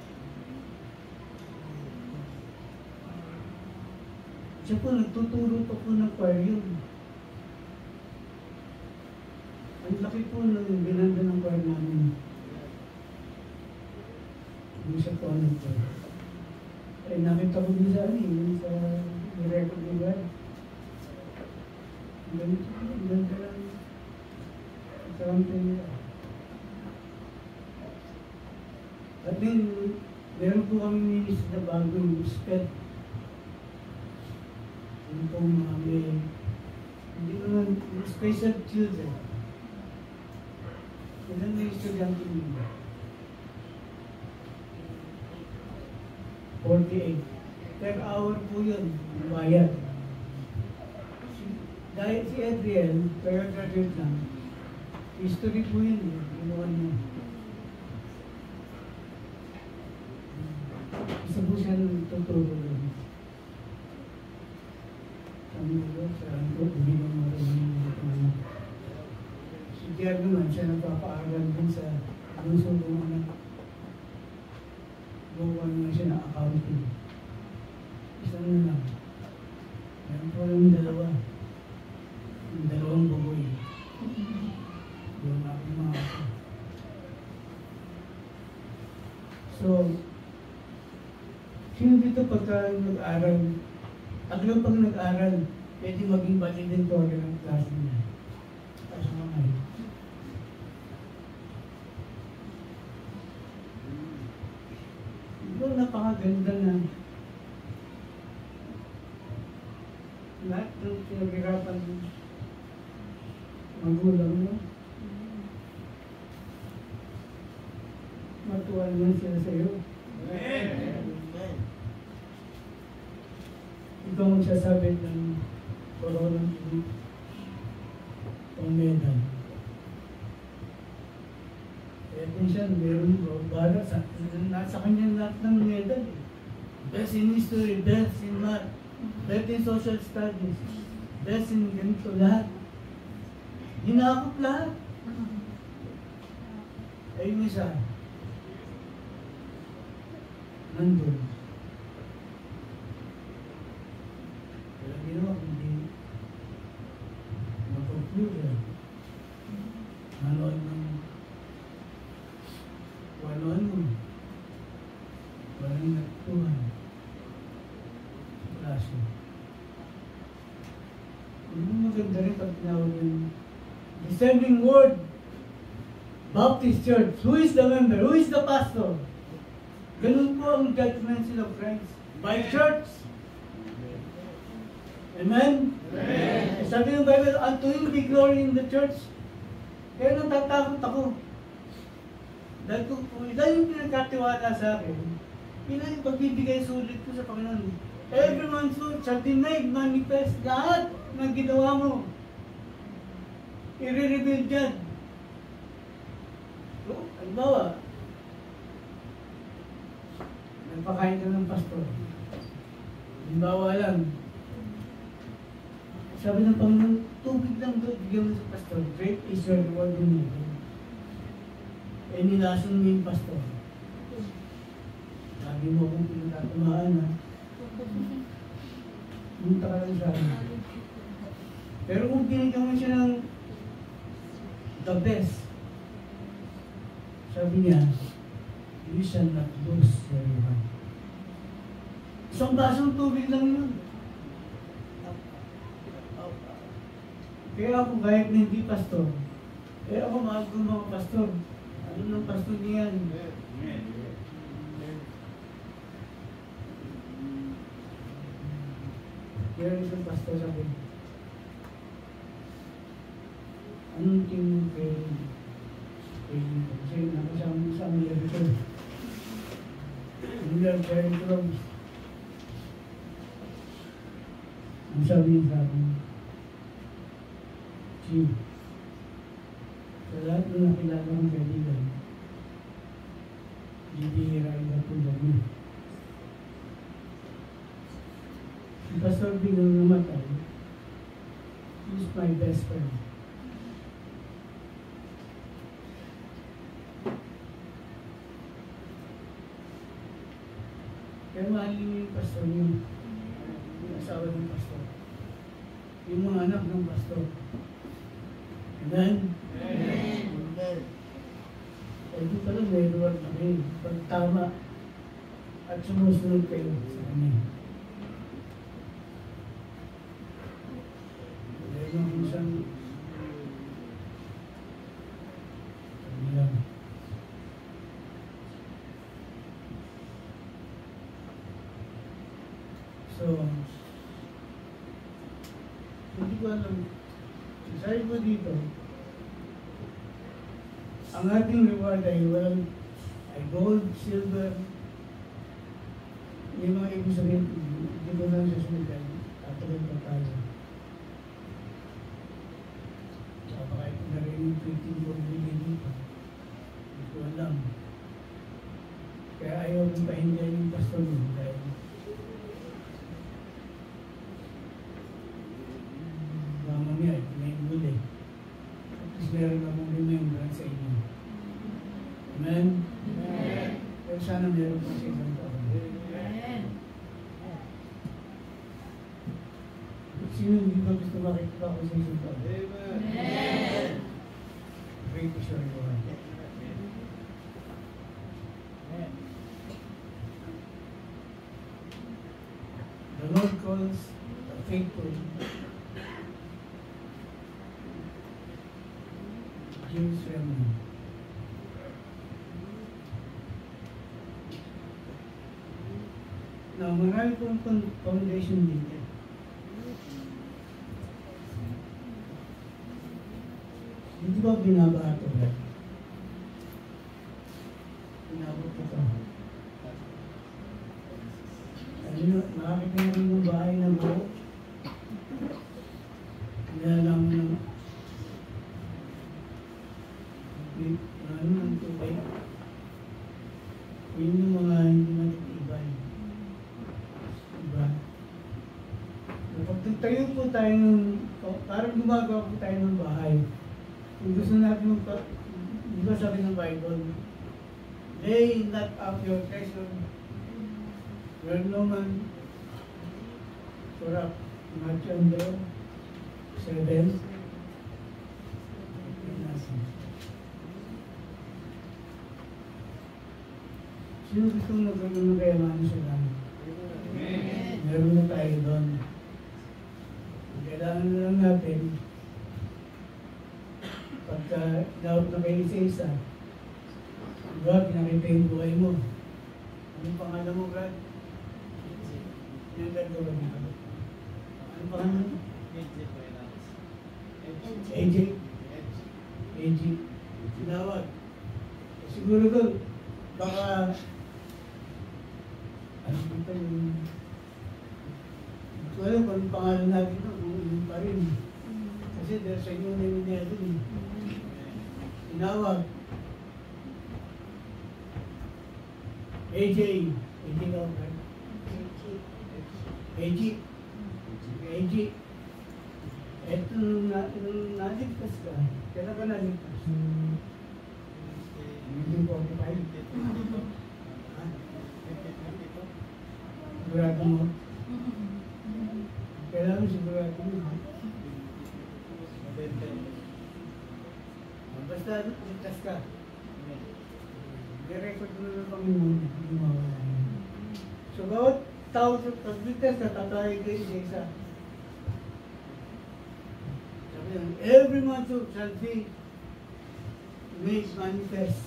Siya po, nagtuturo pa po ng choir. Ang laki po ng binanda ng choir namin. Hindi siya po nag-choir. Ay, nakita ko din sa sa record ni God. Ganito lang. Something nila. At then, meron po kami ministry na bago yung SPED. Yung pong mga hindi naman, special children. Ilan na estudyante nila? 48. Per hour po yun, bayad. Dahil si Adriel, kaya graduate lang, history po yun, inuwan mo. Isa po siya nung tuturo doon. Sabi ko, saan ko, hindi mo marunong ito anak. Si Pierre naman, siya nagpapaaral din sa bunso kong anak. Buwan na siya na accounting. Isa dito pagka nag-aral, tatlo pag nag-aral, pwede maging valedictorian ng klase niya. Kaso nga ito, napakaganda na lahat ng pinaghirapan ng magulang mo. Matuwa naman sila sa iyo. Amen. Ikaw magsasabi ng corona o medal. Eh, minsan, meron ko, bala, nasa kanya lahat ng medal. Best in history, best in math, best in social studies, best in ganito, lahat. Hinakap lahat. Ay, yung isa, nandun. Kaya ginawa, hindi mag-computer. Manood ng ano-ano. Walang natutuhan. Sa klase. Hindi maganda rin pag tinawag yung Descending Word Baptist Church. Who is the member? Who is the pastor? Ganun po ang judgment of Christ. By church. Amen? Amen. Sabi ng Bible, unto him be glory in the church. Kaya natatakot ako. Dahil yung pinagkatiwala sa akin, ilan yung pagbibigay sulit ko sa Panginoon. Everyone's word shall deny, manifest lahat ng ginawa mo. I-reveal dyan. So, halimbawa, nagpakain ka ng pastor. Halimbawa lang, sabi ng Panginoon, tubig lang doon, bigyan mo sa pastor. Great is your reward in heaven. Eh, nilason mo yung pastor. Sabi mo kung pinatatamaan, ha? Punta ka lang sa akin. Pero kung binigyan mo siya ng the best, sabi niya, you shall not lose your reward. Isang basong tubig lang yun. Kaya ako kahit na hindi pastor, kaya ako mahal ko mga pastor. Ano ng pastor niyan? Kaya isang pastor sabi, anong tingin kay kasi nakasama sa amin dito. Hindi lang kaya ito lang. Ang sabi niya sa akin, Chief, sa lahat ng nakilala kong kaibigan, bibihira yung katulad niya. Si Pastor biglang namatay, he's my best friend. Kaya mahalin niyo yung pastor niyo, yung asawa ng pastor, yung mga anak ng pastor. Amen? Amen. Eh, di pala may reward na kayo. Pag tama at sumusunod kayo sa kanya. Dahil nung minsan, sabi lang, so, hindi ko alam, sabi ko dito, ang ating reward ay walang ay gold, silver, yung mga ibig sabihin, hindi ko lang sasunod tatuloy pa tayo. Baka ito na rin yung 24 million dito. Hindi ko alam. Kaya ayaw kong pahinday yung pastor mo dahil mamamaya, pinahinguli. At least meron akong remembrance sa inyo. Amen? Amen. Pero sana meron pa sa isang taon. Sino hindi ba gusto makikita ko sa isang taon? Amen. Great is your reward. calls the faithful. James Remnant. Now, marami pong foundation dito. Hindi ba binabato ba? Binabato ka. Makakita nyo rin yung bahay na buo. Nilalang mo na ano ang tubig. Yun yung mga hindi matitibay. Diba? Kapag tayo po tayo ng, parang gumagawa po tayo ng bahay. Kung gusto natin di ba sabi ng Bible, lay not up your treasure where no man corrupt. Matthew 7. Sino gusto magkaroon ng kayamanan sa langit? Meron na tayo doon. Kailangan na lang natin pagka dapat na kayo isa-isa, diba, pinakita yung buhay mo. Anong pangalan mo, Brad? Yung gagawin mo. Anong pangalan mo? AJ. AJ. Tinawag. Siguro doon, baka ano dito yung wala kung anong pangalan natin doon, yun pa rin. Kasi dahil sa inyo na yun niya doon. Tinawag. AJ. AJ ka ba? AJ. AJ. Eto nung naligtas ka, kailan ka naligtas? Hindi po ako tayo. Sigurado mo? Kailangan sigurado mo. Basta ligtas ka. I-record mo na kami muna. Hindi mawala. So, bawat tao sa pagligtas ka, tatawag kayo sa isa. Sabi yan, every month shall be made manifest.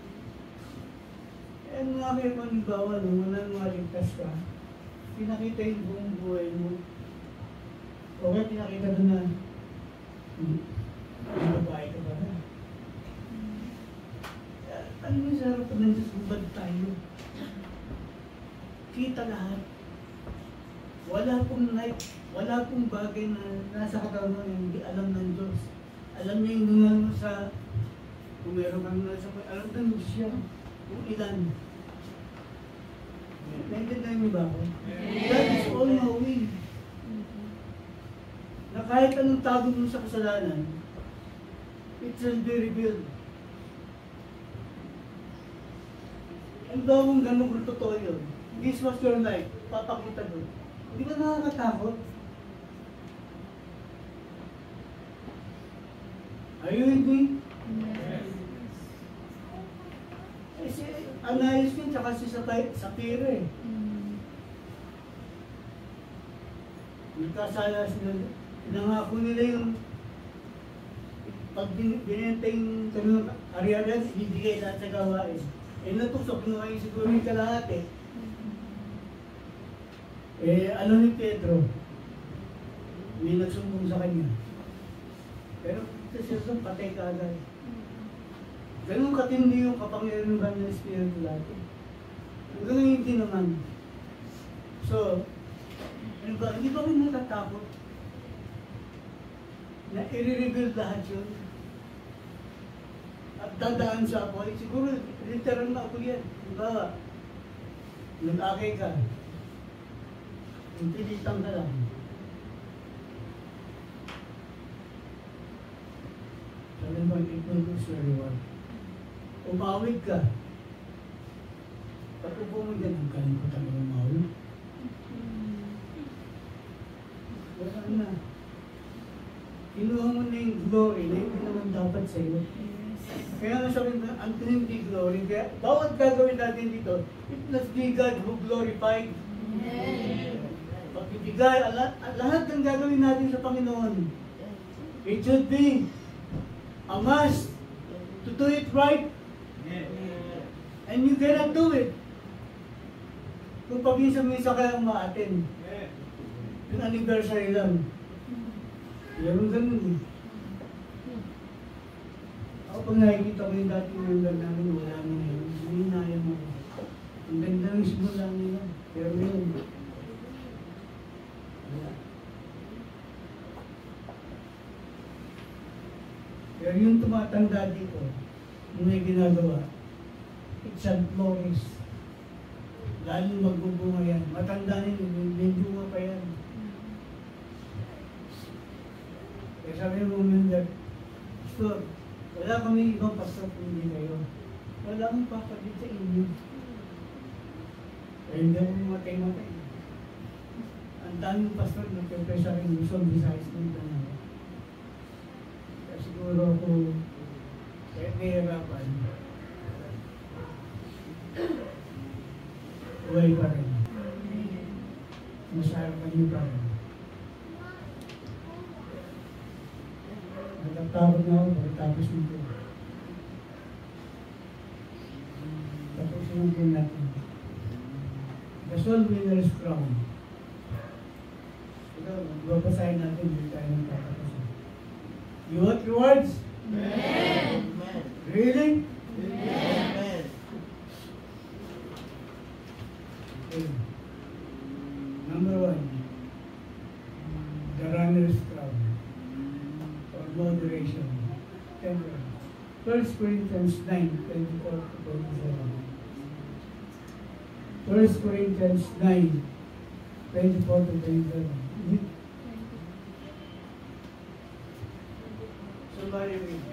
Eh, mga kayo panibawa, nung wala mga ligtas ka, pinakita yung buong buhay mo. O kaya pinakita doon na, babae ka ba na? Ano yung sarap pa ng Diyos, bubad tayo? Kita lahat. Wala pong light, wala pong bagay na nasa katawan mo yung hindi alam ng Diyos. Alam niya yung nungan mo sa, kung meron kang nasa, alam ng Diyos siya, kung ilan. Naintindihan niyo ba ako? That is all knowing. Na kahit anong tago mo sa kasalanan, it shall be revealed. Ang daw kung gano'n kung totoo yun, this was your life, papakita doon. Hindi ba nakakatakot? Are you with me? Kasi Anais yun, tsaka si Sapira eh. Nagkasala sila, pinangako nila yung pag binenta yung kanong ari-arian, ibibigay lahat sa gawain. Eh natusok nung kayo siguro yung kalahati. Eh ano ni Pedro? May nagsumbong sa kanya. Pero siya sa patay ka agad. Ganun katindi yung kapangyarihan ng Espiritu natin. Ganun yung tinaman. So, ano ba, hindi ba kami natatakot na i-reveal lahat yun? At dadaan sa apoy, siguro literal na ako yan. Diba? Nag-akay ka. Pilitan ka lang. Sabi mo, it will lose your reward. Umawid ka. Pag upo mo dyan, ang kalimutan mo umawid. Wala na. Kinuha mo na yung glory na hindi naman dapat sa iyo. Kaya nga sabi na, ang hindi glory. Kaya bawat gagawin natin dito, it must be God who glorified. Pag Pagbibigay, lahat ng gagawin natin sa Panginoon, it should be a must to do it right. And you cannot do it kung pag-isa-misa kayang ma-attend. Yung anniversary lang. Meron ganun eh. Ako pag nakikita ko yung dating member namin, wala mo na yun. Hinaya mo. Ang ganda ng simula nila. Pero yun. Wala. Pero yung tumatanda dito, yung may ginagawa, it's St. Maurice. Lalong magbubunga yan. Matanda nila, may bunga pa yan. Kaya sabi mo member, Pastor, wala kami ibang pastor kung hindi kayo. Wala akong papalit sa inyo. Kaya hindi ako matay-matay. Ang daming pastor nagpe-press sa akin, Luzon, Visayas, Mindanao. Kaya siguro ako, kahit nahihirapan, buhay pa rin. Masarapan niyo pa rin. Nagtatapos na ako, pagkatapos nito. Tapos yung po natin. The Soul Winner's Crown. Ito, magbabasahin natin, hindi tayo nagtatapos. You want rewards? Amen. Really? Amen. Okay. Number 1, the runner's crown, or moderation. 1 Corinthians 9:24 to 27. 1 Corinthians 9:24 to 27. Somebody read.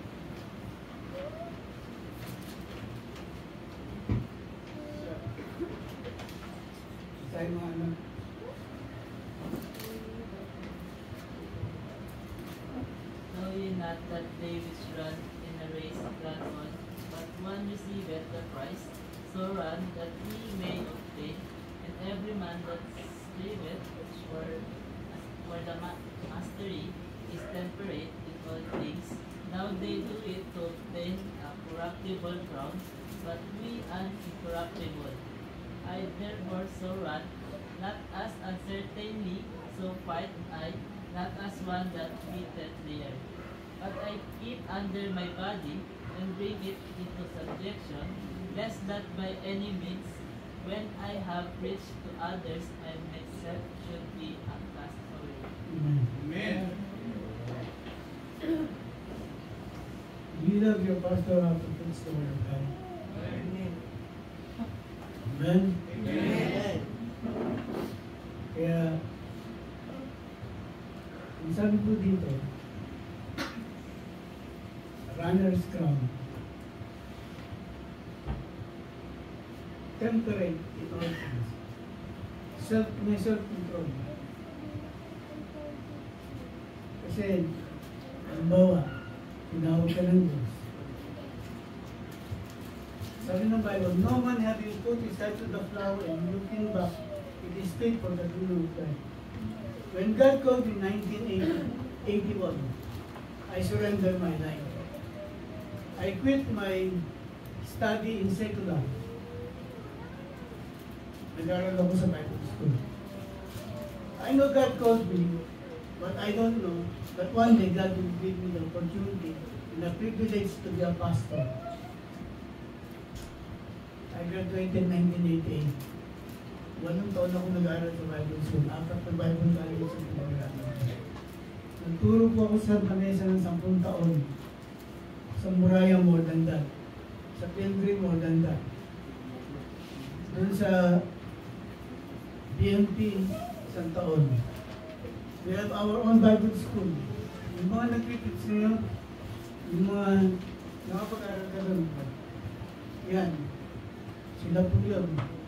Know ye not that they which run in a race run on, but one receiveth the prize? So run that ye may obtain. And every man that striveth for the mastery is temperate in all things. Now they do it to obtain a corruptible crown, but we an incorruptible. I therefore so run, not as uncertainly, so fight I, not as one that beateth the air. But I keep under my body, and bring it into subjection, lest that by any means, when I have preached to others, I myself should be cast away. Amen. You love your pastor how to preach the word of God. Amen. Amen? Amen. Kaya, ang sabi ko dito, runner's crown. Temperate in all things. May self-control. Kasi, halimbawa, tinawag ka ng Diyos. Sabi ng Bible, no man having put his head to the plow and looking back, it is paid for the will of God. When God called me in 1981, I surrendered my life. I quit my study in secular. Nag-aaral ako sa Bible school. I know God called me, but I don't know that one day God will give me the opportunity and the privilege to be a pastor. I graduated in 1988. 8 taon ako nag-aaral sa Bible school. 4 na Bible college sa pinag-aaral. Nagturo po ako sa Vanessa ng 10 taon. Sa Muraya, more than that. Sa Pilgrim, more than that. Doon sa BMP, 1 taon. We have our own Bible school. Yung mga nag-teach ngayon, yung mga nakapag-aaral ka doon. Yan. Sila po yun.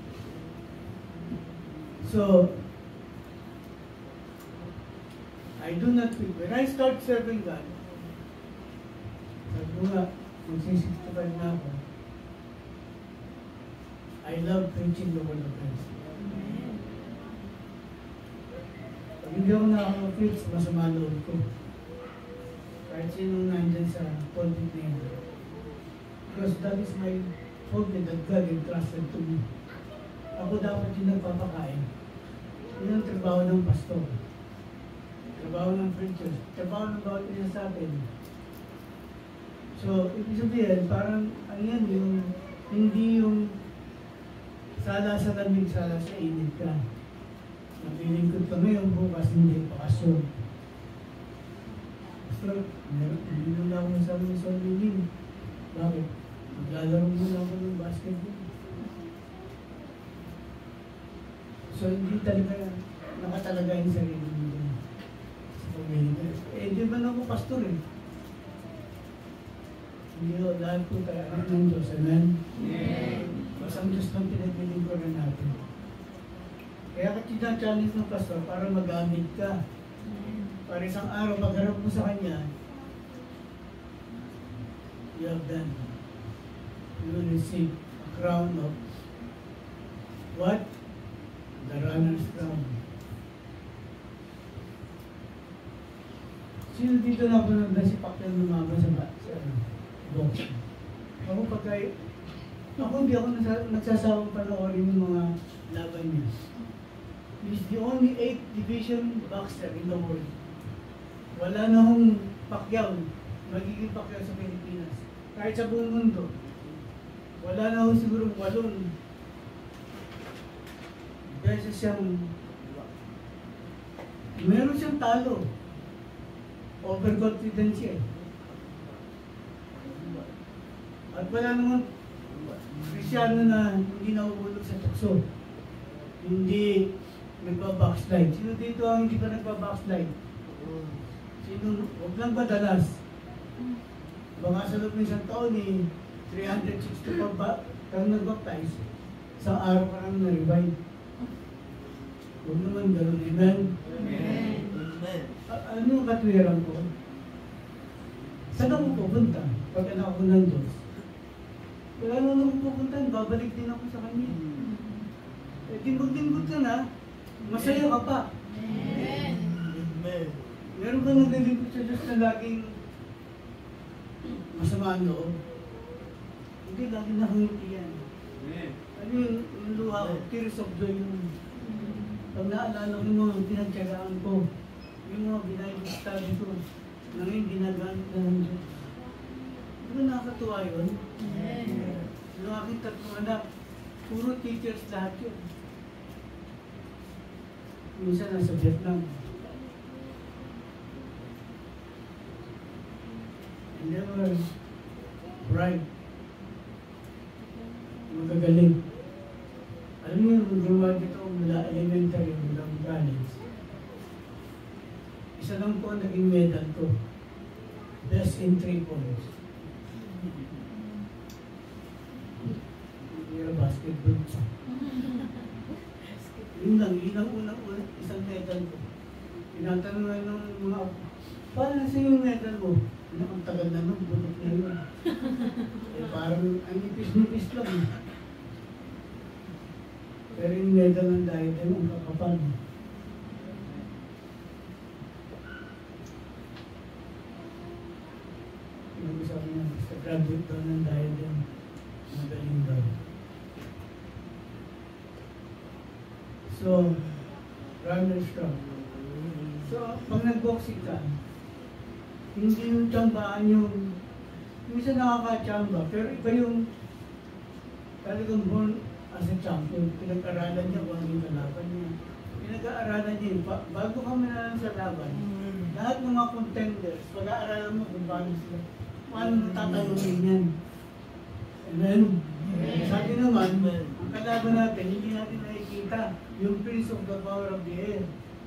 So, I do not feel, when I start serving God, sabi ko nga, mag-65 na ako, I love preaching the word of God. Hindi ako nakaka-fit sa masama loob ko. Kahit sino nandyan sa pulpit na yun. Because that is my pulpit that God entrusted to me. Ako dapat yung nagpapakain. Yun ang trabaho ng pastor. Trabaho ng preacher. Trabaho ng bawat isa sa atin. So, ibig sabihin, parang, ano yan, hindi yung sala sa lamig, sala sa init ka. Naglilingkod ka ngayon, bukas hindi pakasyon. Pastor, hindi na ako nasabi sa liling. Bakit? Maglalaro muna ako ng basketball. So, hindi talaga nakatalaga yung sarili mo dun sa pamilya. Eh, di ba na ako pastor eh? Hindi o, lahat po tayo anak ng Diyos. Amen? Kasi ang Diyos lang pinaglilingkuran natin. Kaya ka challenge ng pastor para magamit ka. Para isang araw, pagharap mo sa Kanya, you have done. You will receive a crown of what? The runner's crown. Sino dito na na si Pacquiao lumaban sa box? Ako hindi ako nagsasawang panoorin yung mga laban niya. He is the only 8th division boxer in the world. Wala na hong Pacquiao, magiging Pacquiao sa Pilipinas. Kahit sa buong mundo. Wala na hong siguro 8 beses siyang meron siyang talo. Overconfidence siya. At wala naman Kristyano na hindi nauulog sa tukso. Hindi nagpa-backslide. Sino dito ang hindi pa nagpa-backslide? Sino? Huwag lang madalas. Baka sa loob ng isang taon ni 364 kang nag-baptize, isang araw ka lang na-revive. Huwag naman gano'n. Amen? Amen. Ano ang katwiran ko? Saan ako pupunta pag anak ko ng Diyos? Wala naman ako pupunta, babalik din ako sa Kanya. Eh, timbog-timbog ka na, masaya ka pa. Amen. Meron ka naglilingkod sa Diyos na laging masama ang loob. Hindi, lagi nakangiti yan. Ano yung luha ko? Tears of joy yung pag naalala ko yung mga pinagtyagaan ko, yung mga binayag-study ko, na ngayon ginagamit na ng Diyos. Di ba nakakatuwa yun? Yung aking tatlong anak, puro teachers lahat yun. Minsan nasa Vietnam. And they were bright. Magagaling. Alam mo yung graduate ako mula elementary, mula college. Isa lang po ang naging medal ko. Best in 3 points. Hindi na basketball. Yun lang unang isang medal ko. Tinatanong nga ng mga ako, paano sa yung medal mo? Ang tagal na nung, bunot na yun. Eh parang ang ipis-nipis lang. Pero yung medal ng diadem, ang kakapal. Sabi niya, sa graduate daw ng diadem, magaling daw. So, runner's strong. So, pag nag-boxing ka, hindi yung tiyambaan yung, minsan nakaka-tiyamba, pero iba yung talagang born as a champion. Pinag-aralan niya kung ano yung kalaban niya. Pinag-aaralan niya, bago ka manalang sa laban, lahat ng mga contenders, pag-aaralan mo kung paano sila. Paano tatanungin yan? Amen? Sabi naman, ang kalaban natin, hindi natin nakikita yung prince of the power of the air.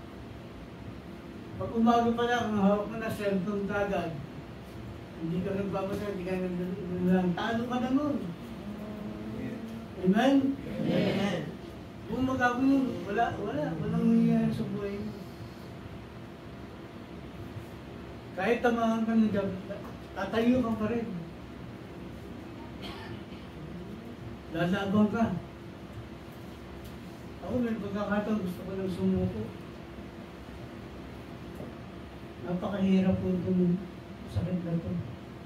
Pag umaga pa lang, ang hawak mo na cellphone kagad, hindi ka nagbabasa, hindi ka naglalang, talo ka na nun. Amen? Amen. Kung magagawin, walang nangyayari sa buhay mo. Kahit tamahan ka ng job, tatayo ka pa rin. Lalabang ka. Ako may pagkakataon, gusto ko lang sumuko. Napakahirap po itong sakit na to.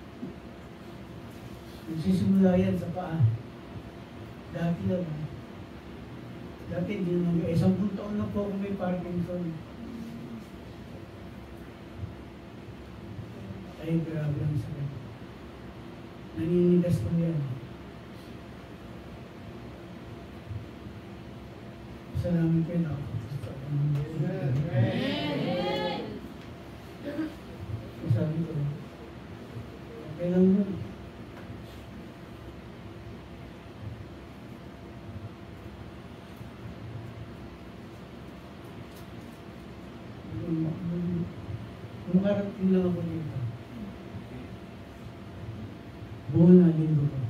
Nagsisimula yan sa paa. Dati lang. Dati hindi naman. 10 taon na po ako may Parkinson. Ay, grabe ang sakit. Naninigas ko yan. Salamat kayo na ako. Sabi ko, okay lang yun. Makarating lang ako dito. Buo na linggo ko.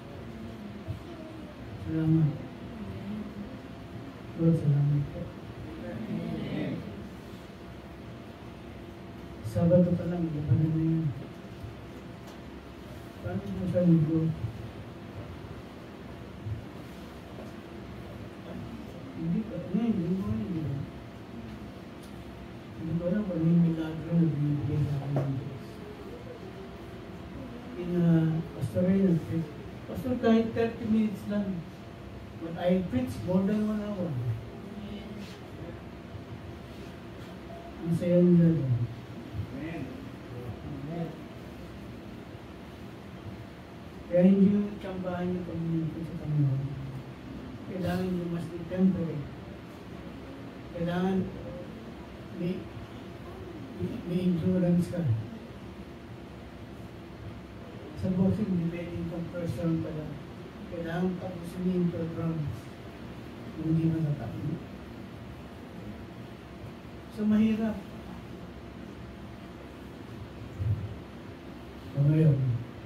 Salamat. Lord, salamat po. Sabado pa lang, iba na yun. Paano mo sa linggo? Hindi ko alam kung ano yung milagro na binibigay sa akin ng Diyos. Pastoral, Pastor, kahit 30 minutes lang. But I preach more than 1 hour. Ang saya nila doon. Kaya hindi yung tsambahan niyo pag-minipin sa Panginoon. Kailangan nyo mas temporary. Kailangan may endurance ka. Sa boxing, depending kung person pala. Kailangan tapusin yung 12 rounds. Hindi matatapos. So, mahirap. So, ngayon,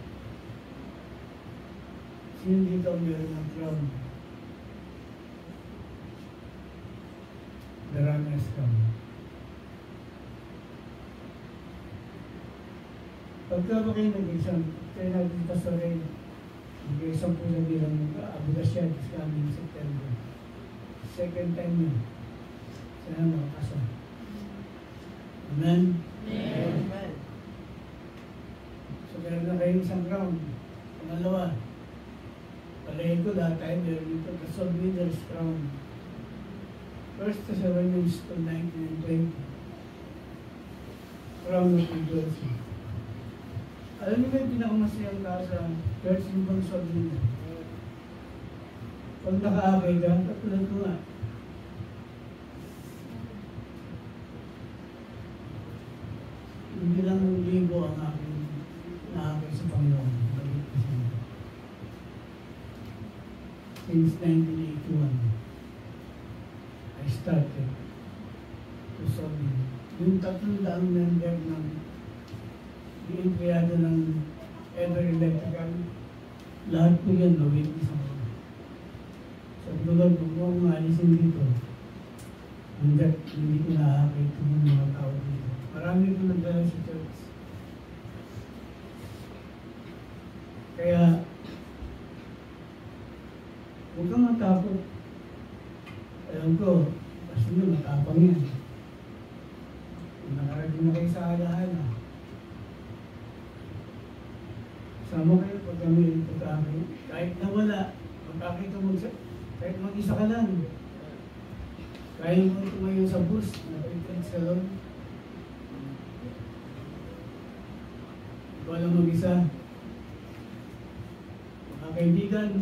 sino dito ang meron ng crown? The runner's crown. Pagka ba kayo nag-exam, kaya natin pastorin, nag-exam po na bilang Abugasyan this coming September. Second time yun. Sana makakasa. Amen? Amen. So, meron na kayong isang crown. Pangalawa, palayin ko lahat tayo meron dito, the Soul Winner's Crown. First Thessalonians 2:19-20. Crown of Rejoicing. Alam niyo ba yung pinakamasayang ka sa church yung pang Soul Winner? Pag nakaakay ka, katulad ko nga. Hindi lang libo ang aking naakay sa Panginoon. Since 1981, I started to serve Him. Yung 300 member ng empleyado ng Ever Electrical, lahat po yan na-witness ako. Sabi ko, Lord, kung mo maalisin dito, hanggat hindi ko nakakay ito ng mga tao dito. Marami ko nagdala sa church. Kaya, huwag kang matakot. Alam ko, kasi nyo matapang yan. Nakarating na kayo sa alahala. Sama kayo pag kami pagkakay. Kahit nawala, pagkakay ka kahit mag-isa ka lang. Kaya mo tumayo sa bus, napitag sa loob. Ikaw lang mag-isa. Mga kaibigan,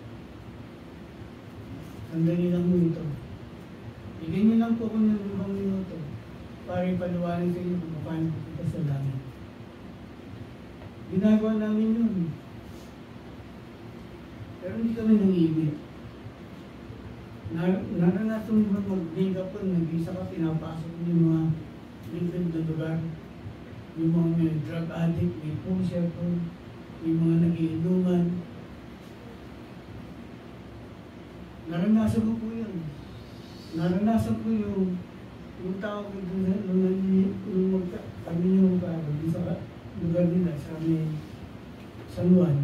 sandali lang mo ito. Bigyan niyo lang po ko ng 5 minuto para ipaliwanag sa inyo kung paano kita sa langit. Ginagawa namin yun. Pero hindi kami nang-iimik. Naranasan mo mag-dig up kung nag-isa ka, pinapasok yung mga liquid na lugar. Yung mga may drug addict, may pusher po, yung mga nag-iinuman. Naranasan ko po yun. Naranasan ko yung tao ko nung kami yung sa lugar nila sa may San Juan.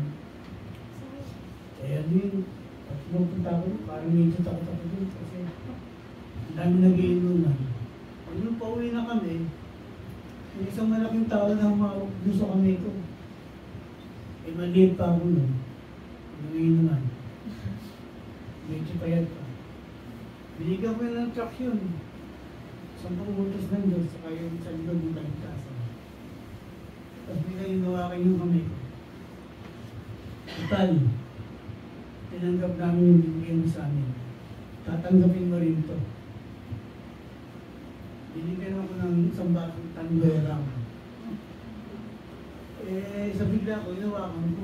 Kaya din, at pumunta ko, parang medyo takot ako din kasi ang dami nag-iinuman. Nung pauwi na kami, Yung isang malaking tao na humawak doon sa kamay ko. Eh, maliit pa ako nun. Ngayon naman. Medyo payat pa. Binigyan ko yun ng traksyon. 10 utos ng Diyos, saka yung sa likod ng kaligtasan. Tapos bigla yung nawakan yung kamay ko. Total, tinanggap namin yung bibigyan mo sa amin. Tatanggapin mo rin ito. Binigyan ako ng isang bakong tanberang. Eh, sa bigla ko, inawakan ko.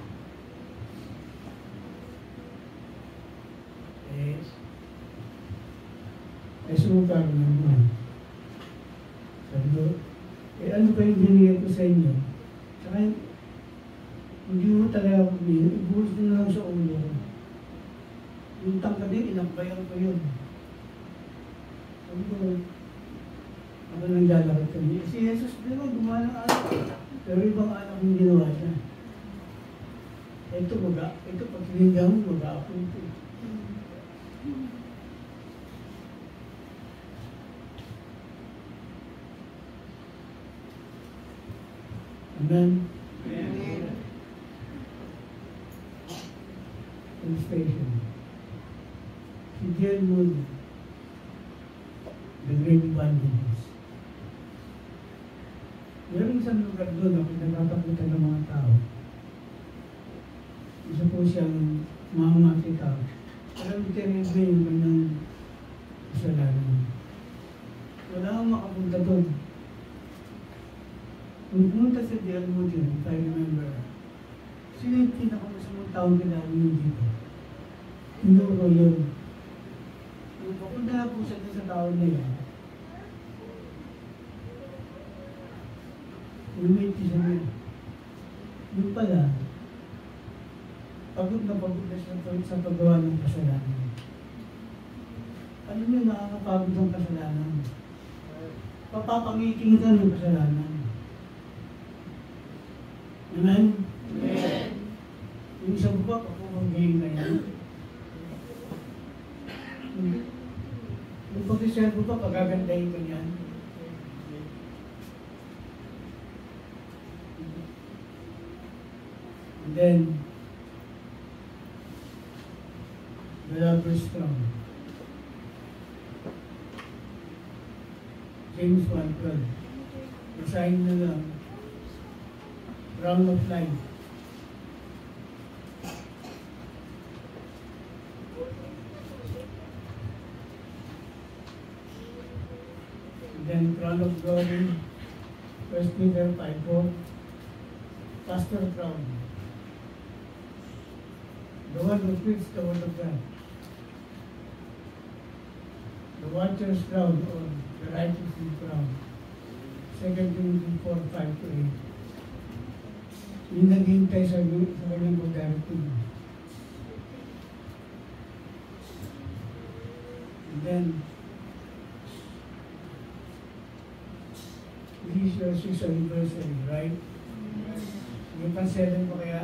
Sumuka ko ng buhay. Sabi ko, ano ba yung binigay ko sa inyo? Saka, hindi mo talaga ako binigay. Ibuhos din lang sa ulo ko. Yung tangka din, inakbayan ko yun. Sabi ko, ako nang lalakad kami. Si Jesus, di ba, gumawa ng alak. Pero ibang alak yung ginawa niya. Ito, pag tinigyan mo, mag-aapon ito. Amen. Amen. Illustration. Si D.L. Moody, the great evangelist. Meron isang lugar doon na pinagtatakutan ng mga tao. Isa po siyang mamamati tao. Alam mo, terrible yung kanyang kasalanan. Wala akong makapunta doon. Kung pumunta sa D.L. Moody, if I remember, sino yung pinakamasamang taong kilala niyo dito? Tinuro yun. Kung papunta na po siya sa tao na yan, lumiti siya niya. Yung pala, pagod na siya sa paggawa ng kasalanan. Alam niyo, nakakapagod ang kasalanan. Papapangiting ka ng kasalanan. Amen? Amen. Yung isang ba, papumanggay na yan. Yung pag-iservo pa, pagagandahin ka niyan. And then, the lover's strong. James 1:12. Basahin na lang. Round of life. And then crown of glory. 1 Peter 5:4. Pastor crown. The one who preaches the word of God. The watcher's crown or the righteous crown. 2 Timothy 4:5-8. Yung naghihintay sa kanyang pag-directive. And then, this is your 6th anniversary, right? Yung pan-7 pa kaya?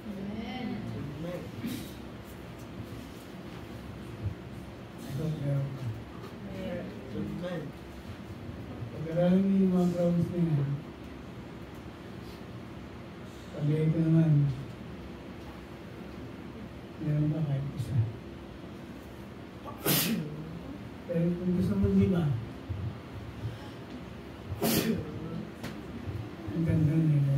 So, meron ka. Amen. Pag-aralan niyo yung mga grounds na yan, pag-iay ko naman, meron ba kahit isa? Pero kung gusto mo 5, ang ganda nila.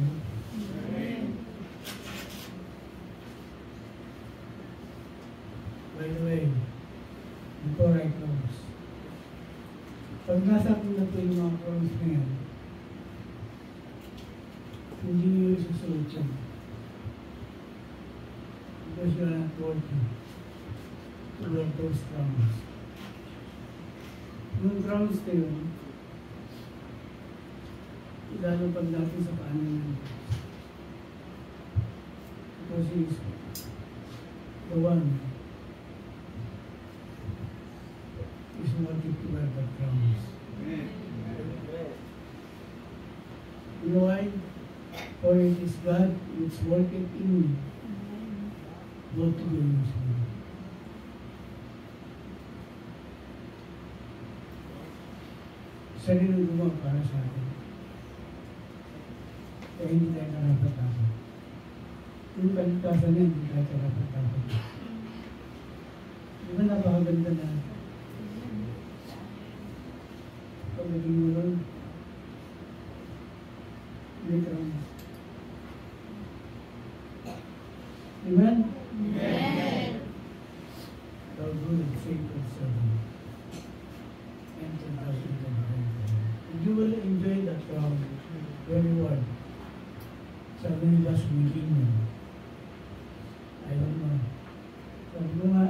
By the way, before I close, pag nasa ko na po yung mga crowns na yan, hindi nyo isusunod yan. Because you are not working to wear those crowns. Yung crowns na yun, ilalapag natin sa paanan ng Diyos. Because He is the one is worthy to wear the crowns. You know why? For it is God which worketh in me, both to do and to will. Siya rin ang gumawa para sa atin. Kaya hindi tayo karapat-dapat. Yung kaligtasan yan, hindi tayo karapat-dapat. Di ba napakaganda na pagdating mo ron, later on. Amen? Amen. Thou good, faithful servant, enter thou into the kingdom. And you will enjoy that reward. Sabi nila sa kingdom. I don't know. Sabi ko nga,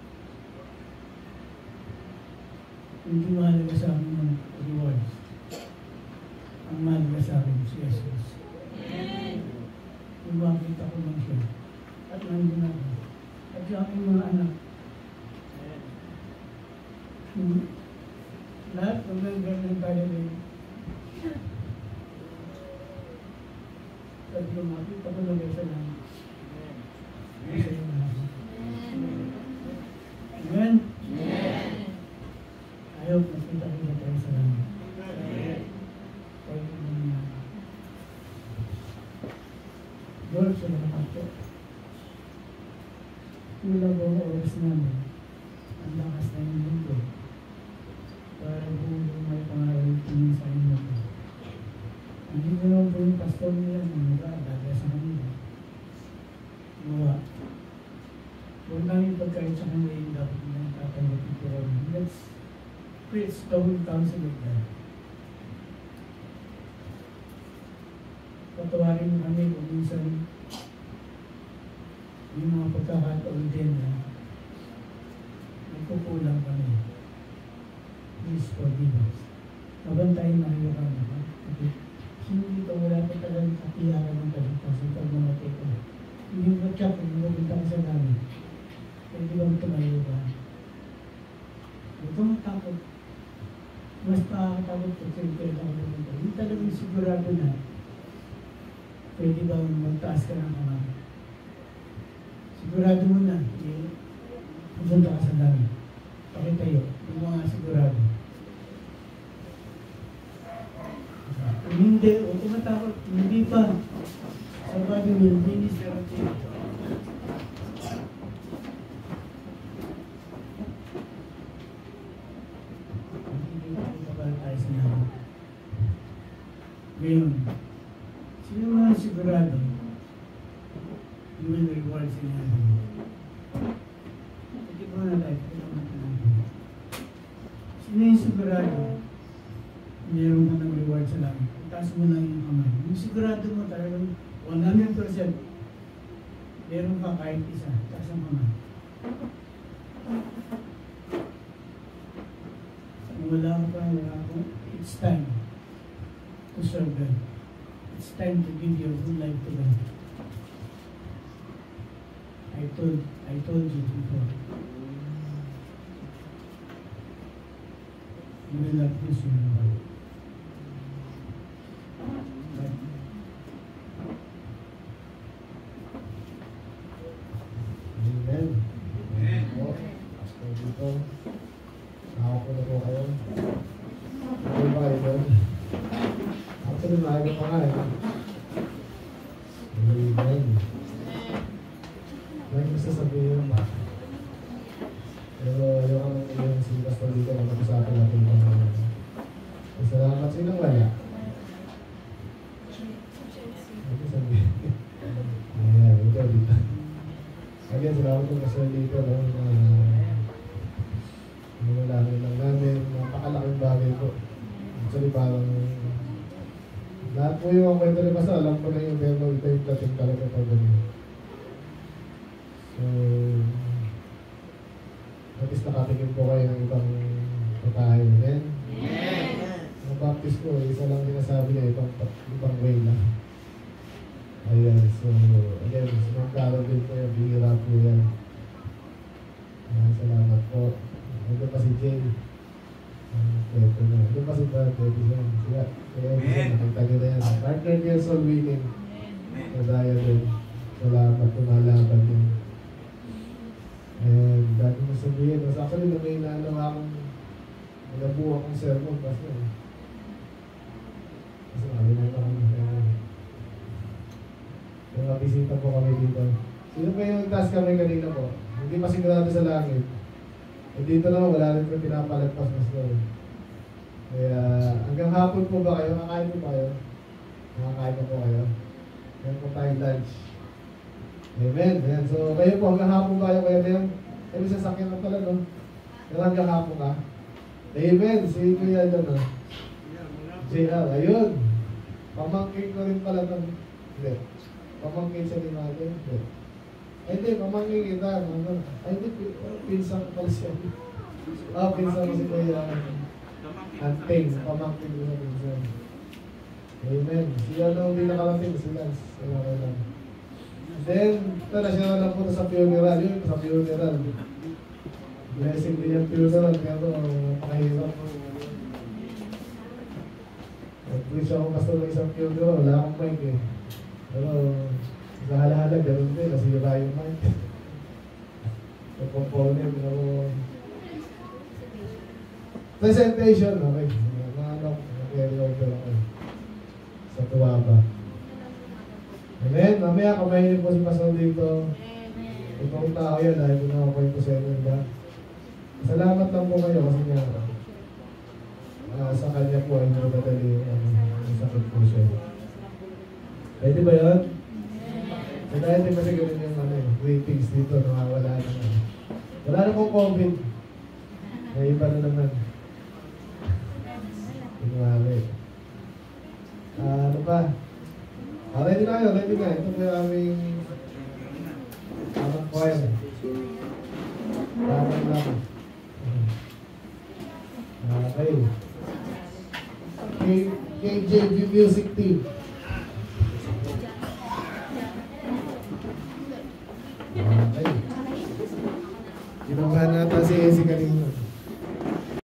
hindi mahalaga sa akin ng rewards. Ang mahalaga sa akin si Jesus. Kung makita ko lang siya. At nandun ako. At yung aking mga anak. Lahat ng ganyan tayo rin. Sabi ko makita ko lang sa lang. Masaya na ako. Amen? I hope nakita ko tayo sa lang. Pwede naman na. Lord, salamat po. Kulang po ang oras namin. Ang lakas na yung mundo. Para po may pangaral tingin sa inyo po. Hindi ko naman po yung pastor nila mga dada sa kanila. Gawa. Huwag namin pagkain sa kanila yung dapat nilang tatanggapin po kami. Let's preach the whole counsel of God. Patawarin mo kami kung minsan yung mga pagkakataon din na nagkukulang kami. Please forgive us. Mabantayin na kayo kami. Okay. Sino dito wala pa talagang kapiyakan ng kaligtasan pag mamatay ko? Hindi mo tsak, hindi mo punta ka sa dami. Pwede bang tumayo ka? Huwag kang matakot. Mas nakakatakot kung siyempre ako pumunta. Hindi talagang sigurado na pwede bang magtaas ka ng kamay. Sigurado mo na, pupunta ka sa dami. Pakitayo, yung mga sigurado. Kung hindi, o tumatakot, hindi pa. Somebody will minister to you. Hindi pa pala tayo sa namin. Ngayon, sino mga sigurado, you will reward sa namin. Hindi ko na tayo, sino yung sigurado, mayroon ka ng reward sa langit. Itaas mo lang yung kamay. Yung sigurado mo talagang 100%. Meron ka kahit isa. Itaas ang kamay. Kung wala ka, it's time to serve God. It's time to give your whole life to God. I told you before. You will not lose your life. Amen. Amen po. Pastor dito. Nakako na po kayo. Okay ba kayo doon? Actually, maaga pa nga eh. Amen. May gusto sabihin ba? Pero yung si Pastor dito, mag-usapan natin ng salamat. Sinang wala? Ano sabihin? Ayan, ito dito. Again, salamat po Pastor dito. Manalangin lang namin. Napakalaking bagay po. Actually, parang lahat po yung kwento ni Pastor, alam ko na yung pero ito yung dating talaga pag ganyan. So, at least nakatingin po kayo ng ibang patahay. Amen? Amen. Ang baptist ko, isa lang sinasabi niya, ibang way lang. Ayan, so, again, sinangkaro din po yung bihira po yan. Salamat po. Ito pa si Jay. Ito na. Ito pa si Brad. Kaya nakita nyo na yan. Partner niya soul winning. Kadaya din. Salamat, tumalaban yun. And dati mo sabihin, mas actually na may naalawa akong nabuha akong sermon kasi kasi nakalimutan ako bisita po kami dito. Sino pa yung task kami kanina po? Hindi pa sigurado sa langit. E dito naman, wala rin po pinapalagpas mas doon. Kaya hanggang hapon po ba kayo? Nakakain po ba kayo? Nakakain po kayo? Meron po tayong lunch. Amen. Ayan. So kayo po hanggang hapon ba kayo? Kaya meron, may sasakyan na pala, no? Pero hanggang hapon ka? Amen. Si Kuya dyan, no? JL, ayun. Pamangkin ko rin pala ng... Hindi. Pamangkin siya ni natin. Hindi. Ay, hindi. Pamangkin kita. Ay, hindi. Pinsan ko pala siya. Pinsan ko si Kuya. Anting. Pamangkin ko sa pinsan. Amen. Si ano, hindi nakalating. Si Lance. Okay lang. Then, tara siya na lang po sa funeral. Yun, sa funeral. Blessing din yung funeral. Kaya ito, mahirap. Nag-preach ako pastor ng isang funeral. Wala akong mic eh. Pero, sa halahala, ganoon din. Nasira yung mic. Yung component, ako. Presentation, okay. Mga ano, carry over ako. Sa Tuwaba. Amen. Mamaya, kamayin po si pastor dito. Itong tao yan, dahil pinakakwento sa inyo, diba? Salamat lang po kayo kasi nga, sa kanya po ay madadali ang sakit po siya. Pwede ba yun? So dahil di ba siya ganun yung ratings dito, nawawala naman. Wala na pong COVID. May iba na naman. Pinwari. Ano pa? Ready na kayo, ready na. Ito po yung aming amang choir. Amang lang. Okay. KJV Music Team. Okay. Ginawa natin si kanina.